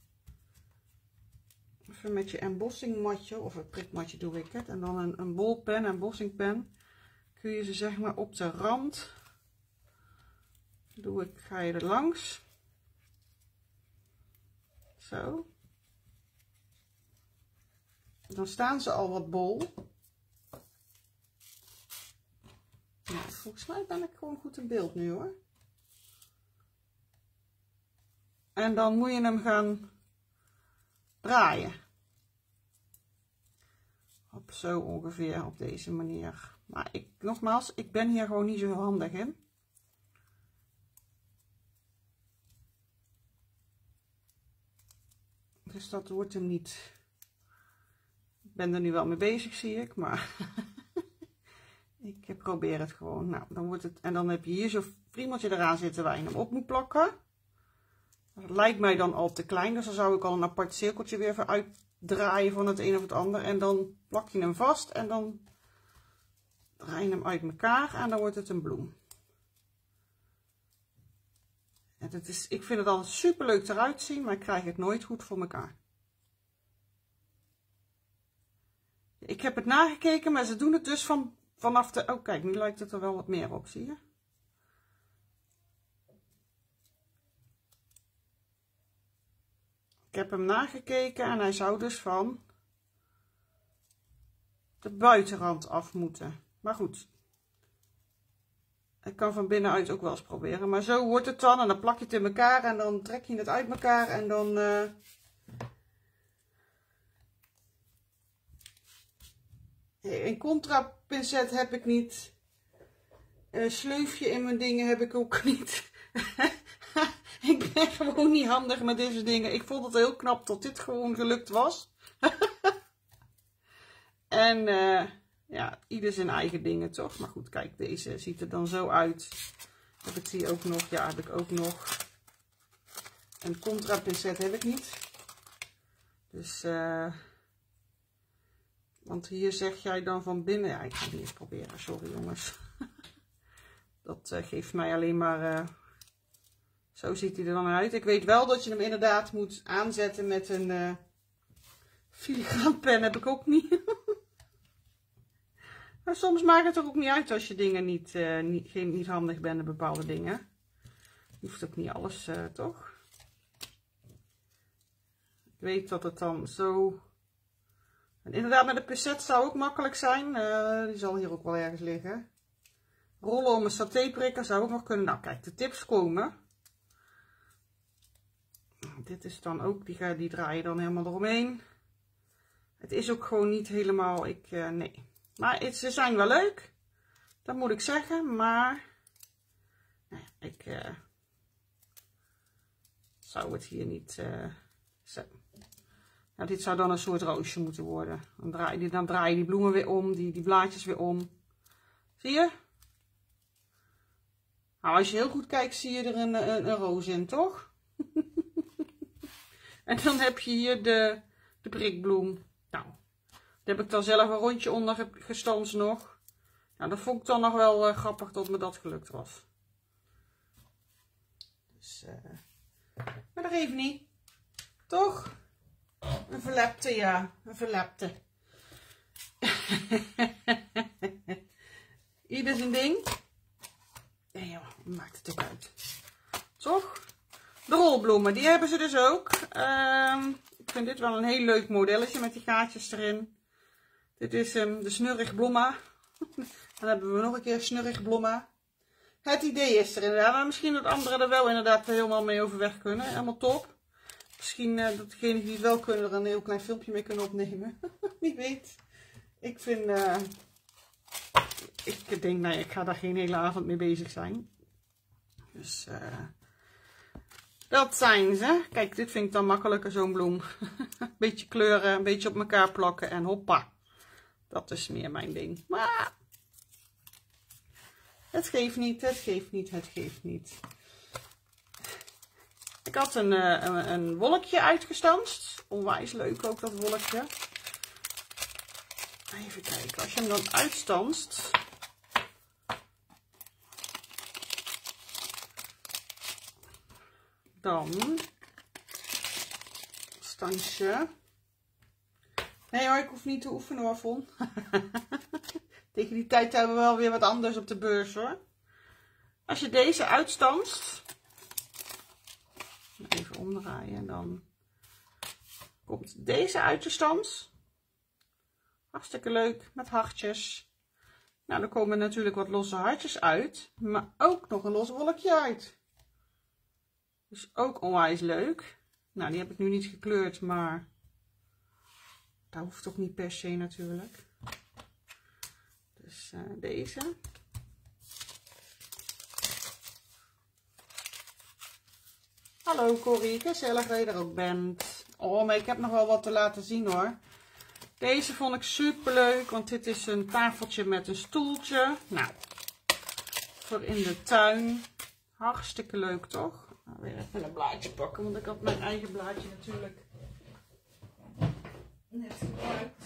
even met je embossingmatje, of een prikmatje doe ik het. En dan een, een bolpen, een embossingpen. Kun je ze zeg maar op de rand, doe ik, ga je er langs. Zo. Dan staan ze al wat bol. Nou, volgens mij ben ik gewoon goed in beeld nu hoor. En dan moet je hem gaan draaien. Op zo ongeveer, op deze manier. Maar ik, nogmaals, ik ben hier gewoon niet zo handig in. Dus dat wordt hem niet. Ik ben er nu wel mee bezig, zie ik, maar ik probeer het gewoon. Nou, dan wordt het, en dan heb je hier zo'n friemeltje eraan zitten waar je hem op moet plakken. Dat lijkt mij dan al te klein, dus dan zou ik al een apart cirkeltje weer even uitdraaien van het een of het ander. En dan plak je hem vast en dan draai je hem uit elkaar en dan wordt het een bloem. En het is, ik vind het altijd super leuk eruit zien, maar ik krijg het nooit goed voor elkaar. Ik heb het nagekeken, maar ze doen het dus van, vanaf de... Oh kijk, nu lijkt het er wel wat meer op, zie je? Ik heb hem nagekeken en hij zou dus van de buitenrand af moeten. Maar goed. Ik kan van binnenuit ook wel eens proberen. Maar zo wordt het dan. En dan plak je het in elkaar en dan trek je het uit elkaar. En dan... Uh... Een contrapincet heb ik niet. Een sleufje in mijn dingen heb ik ook niet. Ik ben gewoon niet handig met deze dingen. Ik vond het heel knap dat dit gewoon gelukt was. En uh, ja, ieder zijn eigen dingen toch. Maar goed, kijk, deze ziet er dan zo uit. Heb ik die ook nog? Ja, heb ik ook nog. Een contrapincet heb ik niet. Dus, uh, want hier zeg jij dan van binnen. Ja, ik ga het niet eens proberen. Sorry jongens. Dat uh, geeft mij alleen maar... Uh, Zo ziet hij er dan uit. Ik weet wel dat je hem inderdaad moet aanzetten met een uh, filigraan pen. Heb ik ook niet. Maar soms maakt het er ook niet uit als je dingen niet, uh, niet, geen, niet handig bent in bepaalde dingen. Je hoeft ook niet alles, uh, toch? Ik weet dat het dan zo... En inderdaad met een pincet zou ook makkelijk zijn. Uh, die zal hier ook wel ergens liggen. Rollen om een satéprikker zou ook nog kunnen. Nou kijk, de tips komen. Dit is dan ook, die, ga, die draai je dan helemaal eromheen. Het is ook gewoon niet helemaal, ik, uh, nee. Maar het, ze zijn wel leuk, dat moet ik zeggen, maar nou ja, ik uh, zou het hier niet, uh, zo. Nou, dit zou dan een soort roosje moeten worden. Dan draai je, dan draai je die bloemen weer om, die, die blaadjes weer om. Zie je? Nou, als je heel goed kijkt, zie je er een, een, een roos in, toch? En dan heb je hier de, de prikbloem. Nou, daar heb ik dan zelf een rondje onder gestanst nog. Nou, dat vond ik dan nog wel uh, grappig dat me dat gelukt was. Dus, uh, maar dat even niet. Toch? Een verlepte, ja. Een verlepte. Ieder zijn ding. Nee joh, maakt het ook uit. Toch? De rolbloemen, die hebben ze dus ook. Um, ik vind dit wel een heel leuk modelletje met die gaatjes erin. Dit is um, de snurrig blomma. Dan hebben we nog een keer snurrig blomma. Het idee is er inderdaad. Maar misschien dat anderen er wel inderdaad helemaal mee overweg kunnen. Helemaal top. Misschien uh, dat degenen die het wel kunnen er een heel klein filmpje mee kunnen opnemen. Wie weet. Ik vind... Uh, ik denk, nee, ik ga daar geen hele avond mee bezig zijn. Dus... Uh, Dat zijn ze. Kijk, dit vind ik dan makkelijker, zo'n bloem. Een beetje kleuren, een beetje op elkaar plakken en hoppa. Dat is meer mijn ding. Maar het geeft niet, het geeft niet, het geeft niet. Ik had een, een, een wolkje uitgestanst. Onwijs leuk ook, dat wolkje. Even kijken, als je hem dan uitstanst... Dan stansje. Nee hoor, ik hoef niet te oefenen hoor, Von. Tegen die tijd hebben we wel weer wat anders op de beurs hoor. Als je deze uitstanst. Even omdraaien en dan komt deze uit de stans. Hartstikke leuk met hartjes. Nou, er komen natuurlijk wat losse hartjes uit, maar ook nog een los wolkje uit. Dus ook onwijs leuk. Nou, die heb ik nu niet gekleurd, maar dat hoeft toch niet per se natuurlijk. Dus uh, deze. Hallo Corrie, gezellig dat je er ook bent. Oh, maar ik heb nog wel wat te laten zien hoor. Deze vond ik super leuk, want dit is een tafeltje met een stoeltje. Nou, voor in de tuin. Hartstikke leuk toch? Nou, weer even een blaadje pakken, want ik had mijn eigen blaadje natuurlijk net gebruikt.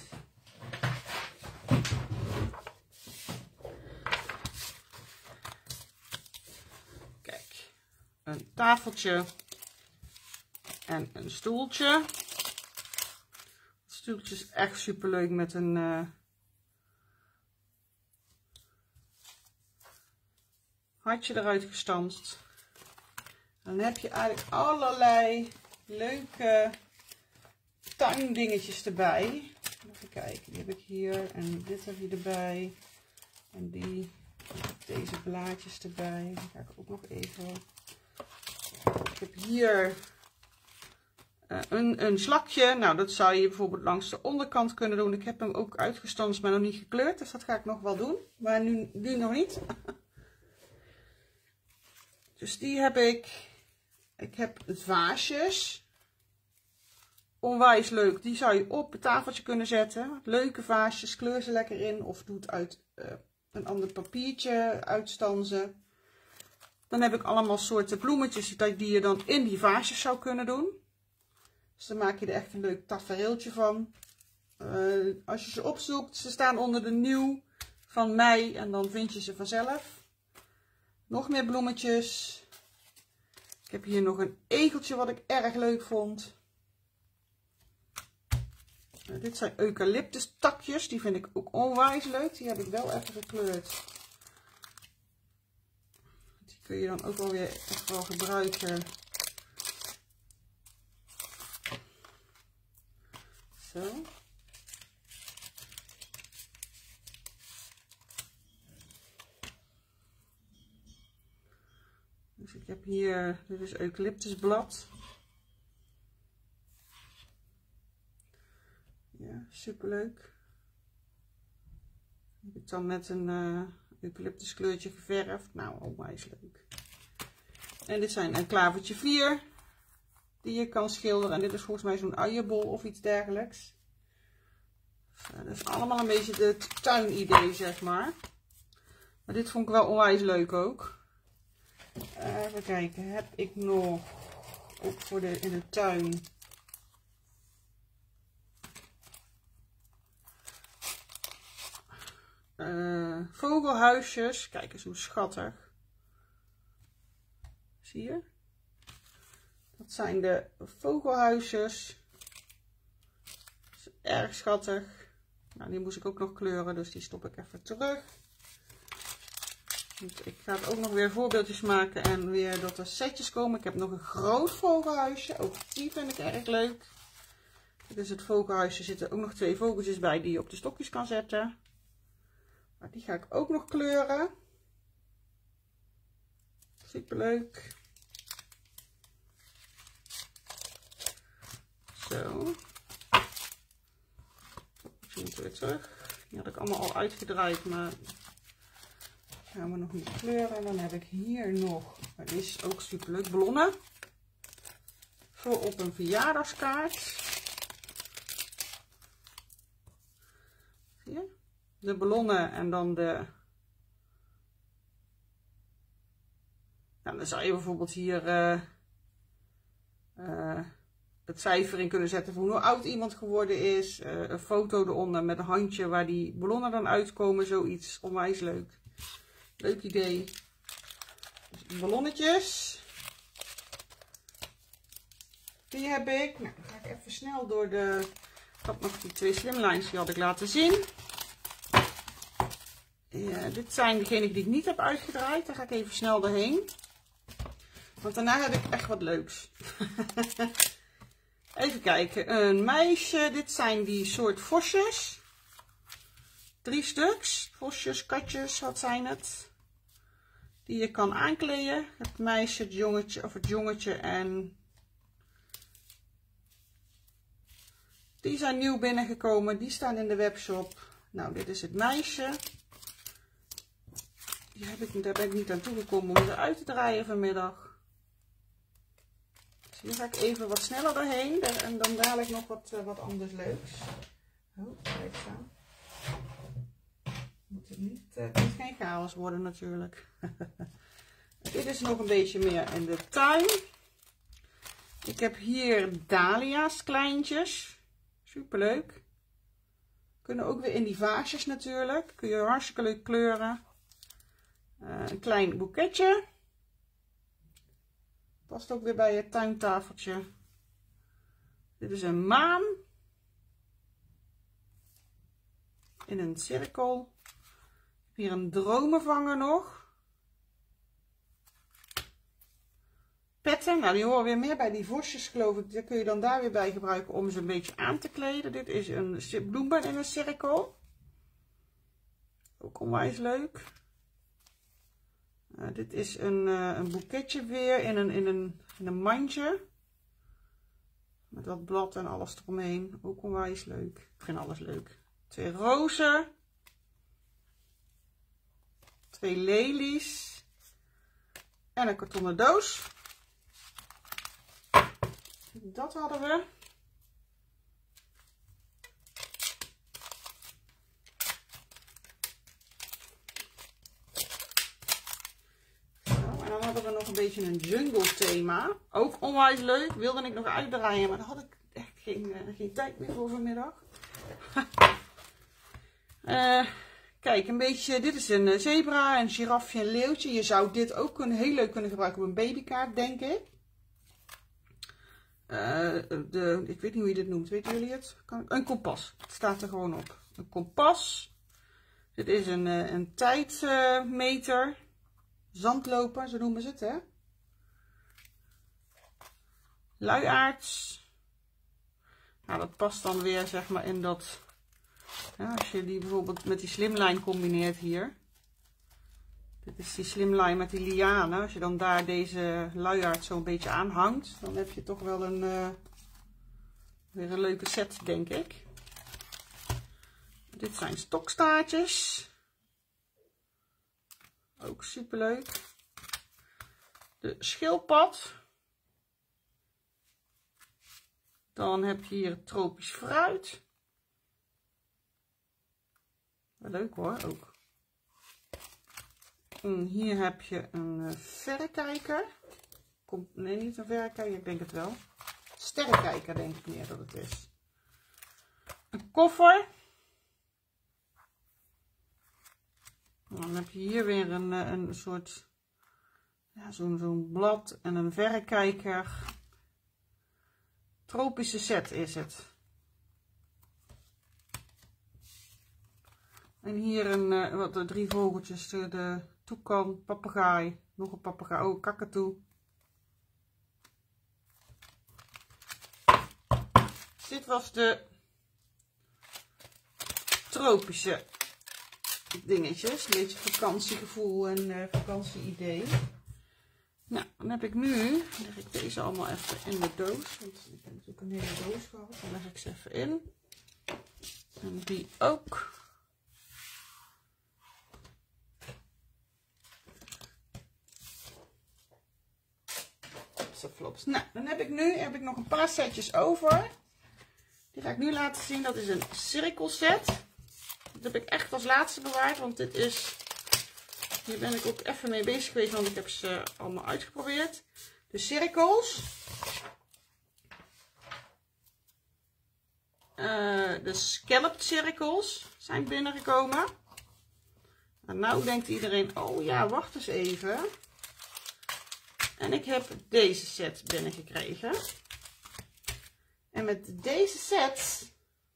Kijk, een tafeltje en een stoeltje. Het stoeltje is echt super leuk met een uh, hartje eruit gestanst. Dan heb je eigenlijk allerlei leuke tuindingetjes erbij. Even kijken, die heb ik hier en dit heb je erbij. En die, deze blaadjes erbij. Die ga ik ook nog even. Ik heb hier uh, een, een slakje. Nou, dat zou je bijvoorbeeld langs de onderkant kunnen doen. Ik heb hem ook uitgestanst, maar nog niet gekleurd. Dus dat ga ik nog wel doen. Maar nu, nu nog niet. Dus die heb ik. Ik heb vaasjes. Onwijs leuk. Die zou je op het tafeltje kunnen zetten. Leuke vaasjes. Kleur ze lekker in. Of doe het uit uh, een ander papiertje uitstanzen. Dan heb ik allemaal soorten bloemetjes die je dan in die vaasjes zou kunnen doen. Dus dan maak je er echt een leuk tafereeltje van. Uh, als je ze opzoekt. Ze staan onder de nieuw van mei. En dan vind je ze vanzelf. Nog meer bloemetjes. Ik heb hier nog een egeltje wat ik erg leuk vond. Uh, dit zijn eucalyptus takjes. Die vind ik ook onwijs leuk. Die heb ik wel even gekleurd. Die kun je dan ook wel weer echt wel gebruiken. Zo. Dus ik heb hier, dit is eucalyptusblad. Ja, superleuk. Heb ik dan met een uh, eucalyptus kleurtje geverfd. Nou, onwijs leuk. En dit zijn een klavertje vier. Die je kan schilderen. En dit is volgens mij zo'n uienbol of iets dergelijks. Dus, uh, dat is allemaal een beetje het tuinidee, zeg maar. Maar dit vond ik wel onwijs leuk ook. Uh, even kijken, heb ik nog ook voor de in de tuin. Uh, vogelhuisjes. Kijk eens hoe schattig. Zie je? Dat zijn de vogelhuisjes. Dat is erg schattig. Nou, die moest ik ook nog kleuren, dus die stop ik even terug. Ik ga ook nog weer voorbeeldjes maken en weer dat er setjes komen. Ik heb nog een groot vogelhuisje. Ook die vind ik erg leuk. Dit is het vogelhuisje. Er zitten ook nog twee vogeltjes bij die je op de stokjes kan zetten. Maar die ga ik ook nog kleuren. Super leuk. Zo. Ik zie het weer terug. Die had ik allemaal al uitgedraaid, maar gaan we nog niet kleuren. En dan heb ik hier nog, maar dit is ook super leuk, ballonnen. Voor op een verjaardagskaart. Zie je? De ballonnen en dan de... Nou, dan zou je bijvoorbeeld hier uh, uh, het cijfer in kunnen zetten voor hoe oud iemand geworden is. Uh, een foto eronder met een handje waar die ballonnen dan uitkomen. Zoiets onwijs leuk. Leuk idee. Dus ballonnetjes. Die heb ik. Nou, dan ga ik even snel door de... Ik had nog die twee slimlines, die had ik laten zien. Ja, dit zijn degenen die ik niet heb uitgedraaid. Daar ga ik even snel doorheen. Want daarna heb ik echt wat leuks. Even kijken. Een meisje. Dit zijn die soort vosjes. drie stuks. Vosjes, katjes, wat zijn het? Die je kan aankleden. Het meisje, het jongetje of het jongetje en... Die zijn nieuw binnengekomen. Die staan in de webshop. Nou, dit is het meisje. Die heb ik, daar ben ik niet aan toegekomen om ze uit te draaien vanmiddag. Dus hier ga ik even wat sneller doorheen. En dan dadelijk nog wat, uh, wat anders leuks. Oh, kijk staan. Moet het niet, uh, het moet geen chaos worden natuurlijk. Dit is nog een beetje meer in de tuin. Ik heb hier dahlia's kleintjes. Superleuk. Kunnen ook weer in die vaasjes natuurlijk. Kun je hartstikke leuk kleuren. Uh, een klein boeketje. Past ook weer bij je tuintafeltje. Dit is een maan. In een cirkel. Hier een dromenvanger nog. Petten, nou die horen weer meer bij die vosjes geloof ik. Die kun je dan daar weer bij gebruiken om ze een beetje aan te kleden. Dit is een bloembed in een cirkel. Ook onwijs leuk. Uh, dit is een, uh, een boeketje weer in een, in, een, in een mandje. Met wat blad en alles eromheen. Ook onwijs leuk. Ik vind alles leuk. Twee rozen. Twee lelies. En een kartonnen doos. Dat hadden we. Zo, en dan hadden we nog een beetje een jungle thema. Ook onwijs leuk. Wilde ik nog uitdraaien, maar daar had ik echt geen, uh, geen tijd meer voor vanmiddag. uh, kijk, een beetje. Dit is een zebra, een girafje, een leeuwtje. Je zou dit ook kunnen, heel leuk kunnen gebruiken op een babykaart, denk ik. Uh, de, ik weet niet hoe je dit noemt, weten jullie het? Een kompas, het staat er gewoon op. Een kompas. Dit is een, een tijdmeter. Uh, Zandloper, zo noemen ze het, hè? Luiaards. Nou, dat past dan weer, zeg maar, in dat... Ja, als je die bijvoorbeeld met die slimline combineert hier. Dit is die slimline met die lianen. Als je dan daar deze luiaard zo een beetje aanhangt, dan heb je toch wel een, uh, weer een leuke set, denk ik. Dit zijn stokstaartjes. Ook super leuk. De schildpad. Dan heb je hier tropisch fruit. Wel leuk hoor, ook. En hier heb je een verrekijker. Komt, nee, niet een verrekijker, ik denk het wel. Sterrenkijker denk ik meer dat het is. Een koffer. Dan heb je hier weer een, een soort, ja, zo'n zo'n blad en een verrekijker. Tropische set is het. En hier een, wat, de drie vogeltjes, de, de toekan, papegaai, nog een papegaai, oh, kakatoe. Dit was de tropische dingetjes, een beetje vakantiegevoel en uh, vakantieidee. Nou, dan heb ik nu, leg ik deze allemaal even in de doos, want ik heb natuurlijk een hele doos gehad, dan leg ik ze even in. En die ook. Flops. Nou, dan heb ik nu heb ik nog een paar setjes over. Die ga ik nu laten zien. Dat is een cirkelset. Dat heb ik echt als laatste bewaard, want dit is, hier ben ik ook even mee bezig geweest, want ik heb ze allemaal uitgeprobeerd. De cirkels. Uh, de scalloped cirkels zijn binnengekomen. En nou denkt iedereen, oh ja, wacht eens even. En ik heb deze set binnengekregen. En met deze set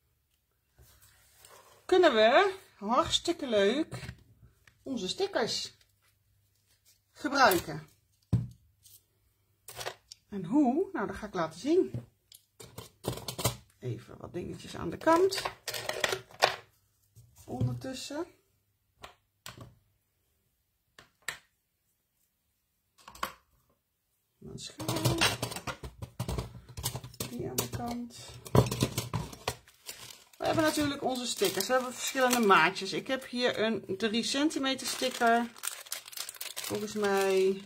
kunnen we hartstikke leuk onze stickers gebruiken. En hoe? Nou, dat ga ik laten zien. Even wat dingetjes aan de kant. ondertussen. Dan schaal. Die aan de kant. We hebben natuurlijk onze stickers. We hebben verschillende maatjes. Ik heb hier een drie centimeter sticker. Volgens mij.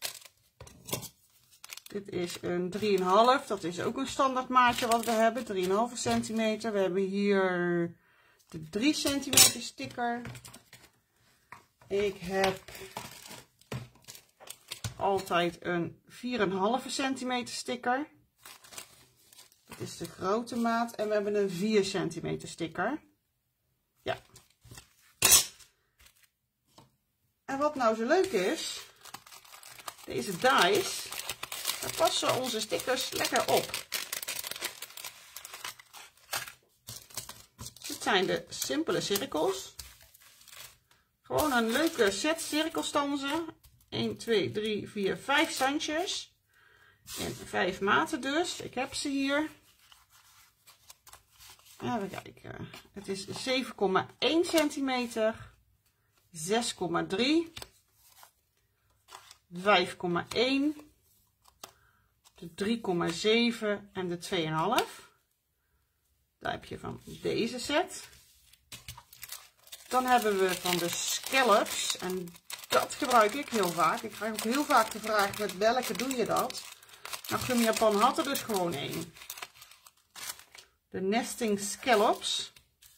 Dit is een drie komma vijf. Dat is ook een standaard maatje wat we hebben. drie komma vijf centimeter. We hebben hier de drie centimeter sticker. Ik heb altijd een vier komma vijf centimeter sticker. Dat is de grote maat. En we hebben een vier centimeter sticker. Ja. En wat nou zo leuk is, deze dies, daar passen onze stickers lekker op. Dit zijn de simpele cirkels. Gewoon een leuke set cirkelstansen. een, twee, drie, vier, vijf standjes. In vijf maten dus. Ik heb ze hier. Even kijken. Het is zeven komma één centimeter. zes komma drie. vijf komma één. De drie komma zeven en de twee komma vijf. Daar heb je van deze set. Dan hebben we van de scallops. En dat gebruik ik heel vaak. Ik krijg ook heel vaak de vraag met welke doe je dat? Nou, Gummi Japan had er dus gewoon één. De nesting scallops.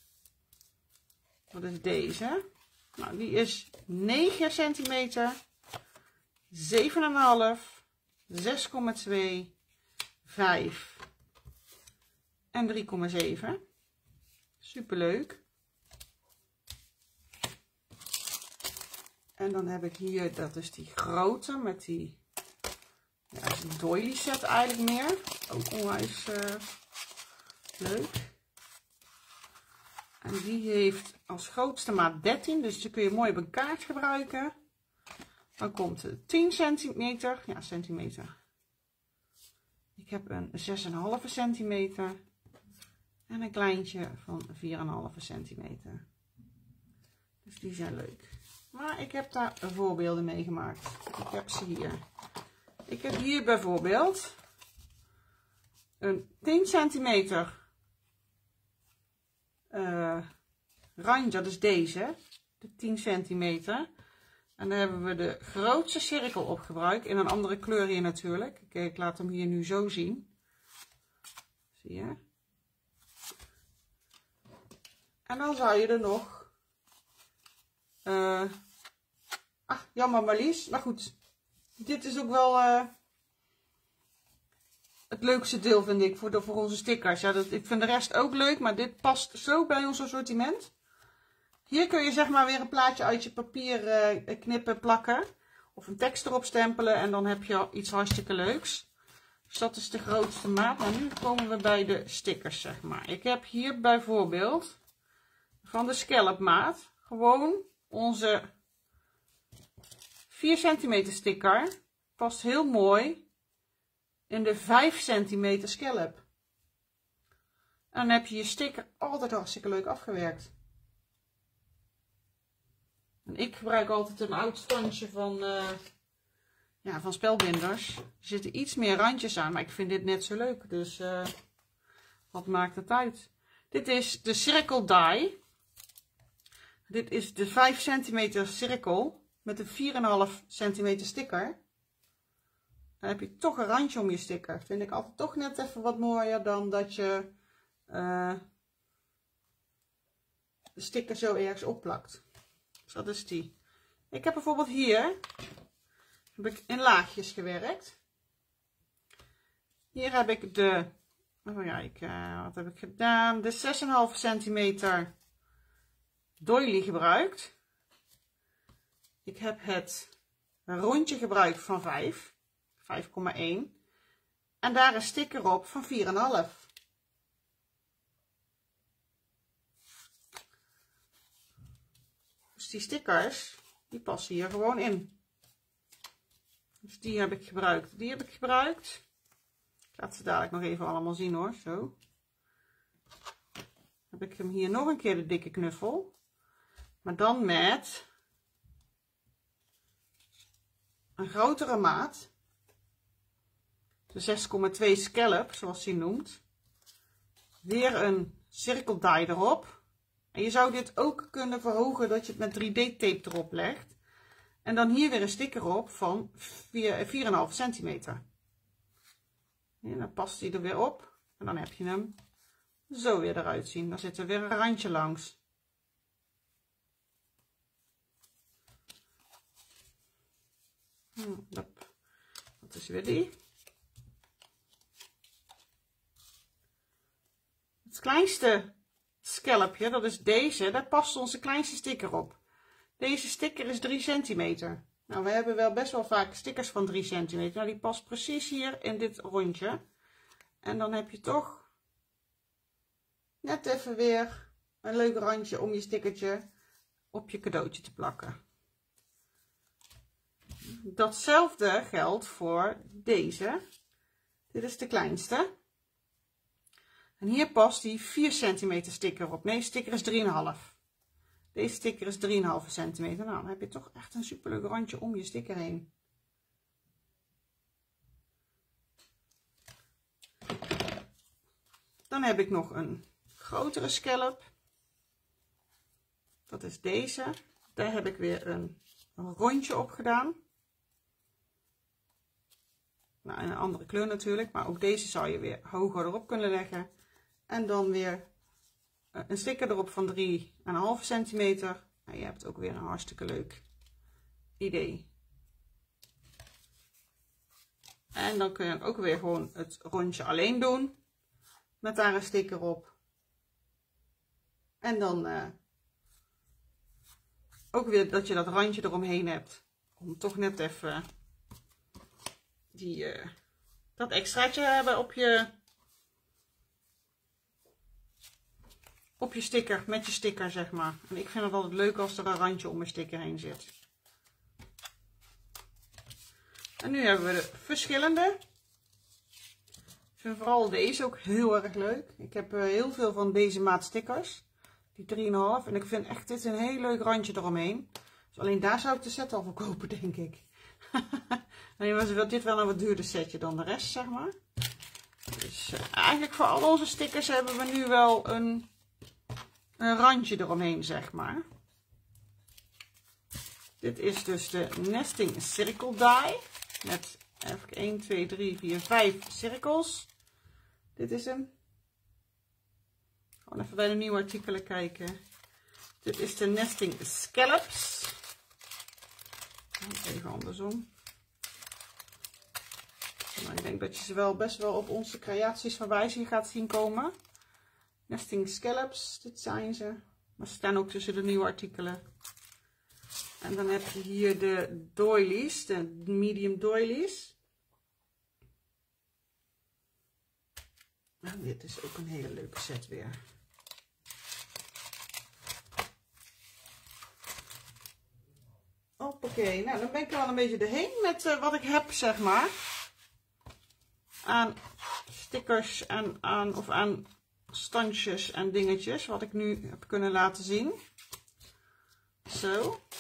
Dat is deze. Nou, die is negen centimeter. zeven komma vijf. zes komma twee. vijf. En drie komma zeven. Super leuk. En dan heb ik hier, dat is die grote met die, ja, dat is een doily set eigenlijk meer. Ook onwijs uh, leuk. En die heeft als grootste maat dertien, dus die kun je mooi op een kaart gebruiken. Dan komt de tien centimeter, ja centimeter. Ik heb een zes komma vijf centimeter en een kleintje van vier komma vijf centimeter. Dus die zijn leuk. Maar ik heb daar voorbeelden mee gemaakt. Ik heb ze hier. Ik heb hier bijvoorbeeld een tien centimeter uh, randje. Dat is deze. De tien centimeter. En daar hebben we de grootste cirkel op gebruikt. In een andere kleur hier natuurlijk. Ik, ik laat hem hier nu zo zien. Zie je? En dan zou je er nog... Uh, ah, jammer Marlies. Maar goed, dit is ook wel uh, het leukste deel vind ik voor, de, voor onze stickers. Ja, dat, ik vind de rest ook leuk, maar dit past zo bij ons assortiment. Hier kun je zeg maar weer een plaatje uit je papier uh, knippen, plakken. Of een tekst erop stempelen en dan heb je iets hartstikke leuks. Dus dat is de grootste maat. Maar nu komen we bij de stickers zeg maar. Ik heb hier bijvoorbeeld van de scallop maat gewoon onze vier centimeter sticker. Past heel mooi in de vijf centimeter scallop. En dan heb je je sticker altijd hartstikke leuk afgewerkt. En ik gebruik altijd een oud standje van, uh, ja, van spelbinders. Er zitten iets meer randjes aan, maar ik vind dit net zo leuk. Dus uh, wat maakt het uit? Dit is de circle die. Dit is de vijf centimeter cirkel met een vier komma vijf centimeter sticker. Dan heb je toch een randje om je sticker. Vind ik altijd toch net even wat mooier dan dat je uh, de sticker zo ergens opplakt. Dus dat is die. Ik heb bijvoorbeeld hier heb ik in laagjes gewerkt. Hier heb ik de, oh ja, ik, uh, wat heb ik gedaan? De zes komma vijf centimeter doily gebruikt. Ik heb het rondje gebruikt van vijf, vijf komma één. En daar een sticker op van vier komma vijf. Dus die stickers, die passen hier gewoon in. Dus die heb ik gebruikt. Die heb ik gebruikt. Ik laat ze dadelijk nog even allemaal zien hoor. Zo. Heb ik hem hier nog een keer de dikke knuffel. Maar dan met een grotere maat. De zes komma twee scallop, zoals hij noemt. Weer een cirkeldie erop. En je zou dit ook kunnen verhogen dat je het met drie D tape erop legt. En dan hier weer een sticker op van vier komma vijf centimeter. En dan past hij er weer op. En dan heb je hem zo weer eruit zien. Dan zit er weer een randje langs. Dat is weer die. Het kleinste scallopje, dat is deze. Daar past onze kleinste sticker op. Deze sticker is drie centimeter. Nou, we hebben wel best wel vaak stickers van drie centimeter. Nou, die past precies hier in dit rondje. En dan heb je toch net even weer een leuk randje om je stickertje op je cadeautje te plakken. Datzelfde geldt voor deze. Dit is de kleinste. En hier past die vier centimeter sticker op. Nee, sticker is drie komma vijf. Deze sticker is drie komma vijf centimeter. Nou, dan heb je toch echt een superleuk randje om je sticker heen. Dan heb ik nog een grotere scallop. Dat is deze. Daar heb ik weer een, een rondje op gedaan. Nou, een andere kleur natuurlijk, maar ook deze zou je weer hoger erop kunnen leggen. En dan weer een sticker erop van drie komma vijf centimeter. En je hebt ook weer een hartstikke leuk idee. En dan kun je ook weer gewoon het rondje alleen doen. Met daar een sticker op. En dan uh, ook weer dat je dat randje eromheen hebt. Om toch net even die, uh, dat extraatje hebben op je, op je sticker, met je sticker zeg maar. En ik vind het altijd leuk als er een randje om mijn sticker heen zit. En nu hebben we de verschillende. Ik vind vooral deze ook heel erg leuk. Ik heb uh, heel veel van deze maat stickers. Die drie komma vijf. En ik vind echt dit een heel leuk randje eromheen. Dus alleen daar zou ik de set al voor kopen, denk ik. Alleen was dit wel een wat duurder setje dan de rest, zeg maar. Dus uh, eigenlijk voor al onze stickers hebben we nu wel een, een randje eromheen, zeg maar. Dit is dus de Nesting Circle Die. Met even één, twee, drie, vier, vijf cirkels. Dit is hem. Gewoon even bij de nieuwe artikelen kijken. Dit is de Nesting Scallops. Even andersom. Nou, ik denk dat je ze wel best wel op onze creaties voorbij zien gaat zien komen. Nesting Scallops, dit zijn ze. Maar ze staan ook tussen de nieuwe artikelen. En dan heb je hier de doilies, de medium doilies. En dit is ook een hele leuke set weer. Oké, nou dan ben ik er wel een beetje doorheen met uh, wat ik heb, zeg maar. Aan stickers en aan, of aan standjes en dingetjes, wat ik nu heb kunnen laten zien. Zo.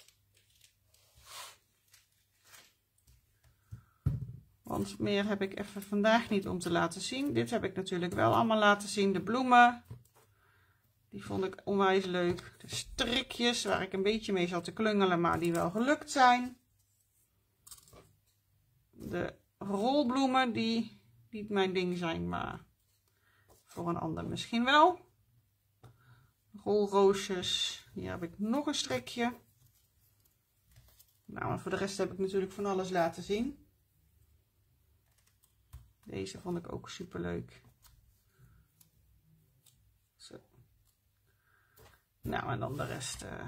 Want meer heb ik even vandaag niet om te laten zien. Dit heb ik natuurlijk wel allemaal laten zien. De bloemen. Die vond ik onwijs leuk. De strikjes waar ik een beetje mee zat te klungelen, maar die wel gelukt zijn. De rolbloemen die niet mijn ding zijn, maar voor een ander misschien wel. Rolroosjes. Hier heb ik nog een strikje. Nou, en voor de rest heb ik natuurlijk van alles laten zien. Deze vond ik ook super leuk. Zo. Nou, en dan de rest. Uh...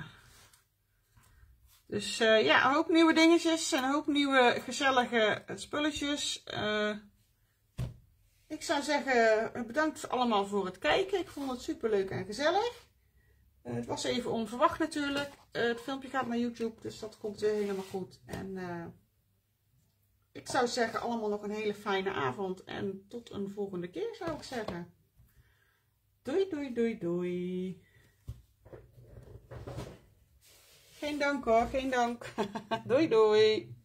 Dus uh, ja, een hoop nieuwe dingetjes en een hoop nieuwe gezellige spulletjes. Uh... Ik zou zeggen, bedankt allemaal voor het kijken. Ik vond het super leuk en gezellig. Uh, het was even onverwacht natuurlijk. Uh, het filmpje gaat naar YouTube, dus dat komt weer helemaal goed. En uh, ik zou zeggen, allemaal nog een hele fijne avond. En tot een volgende keer zou ik zeggen. Doei, doei, doei, doei. Geen dank hoor, geen dank. Doei doei.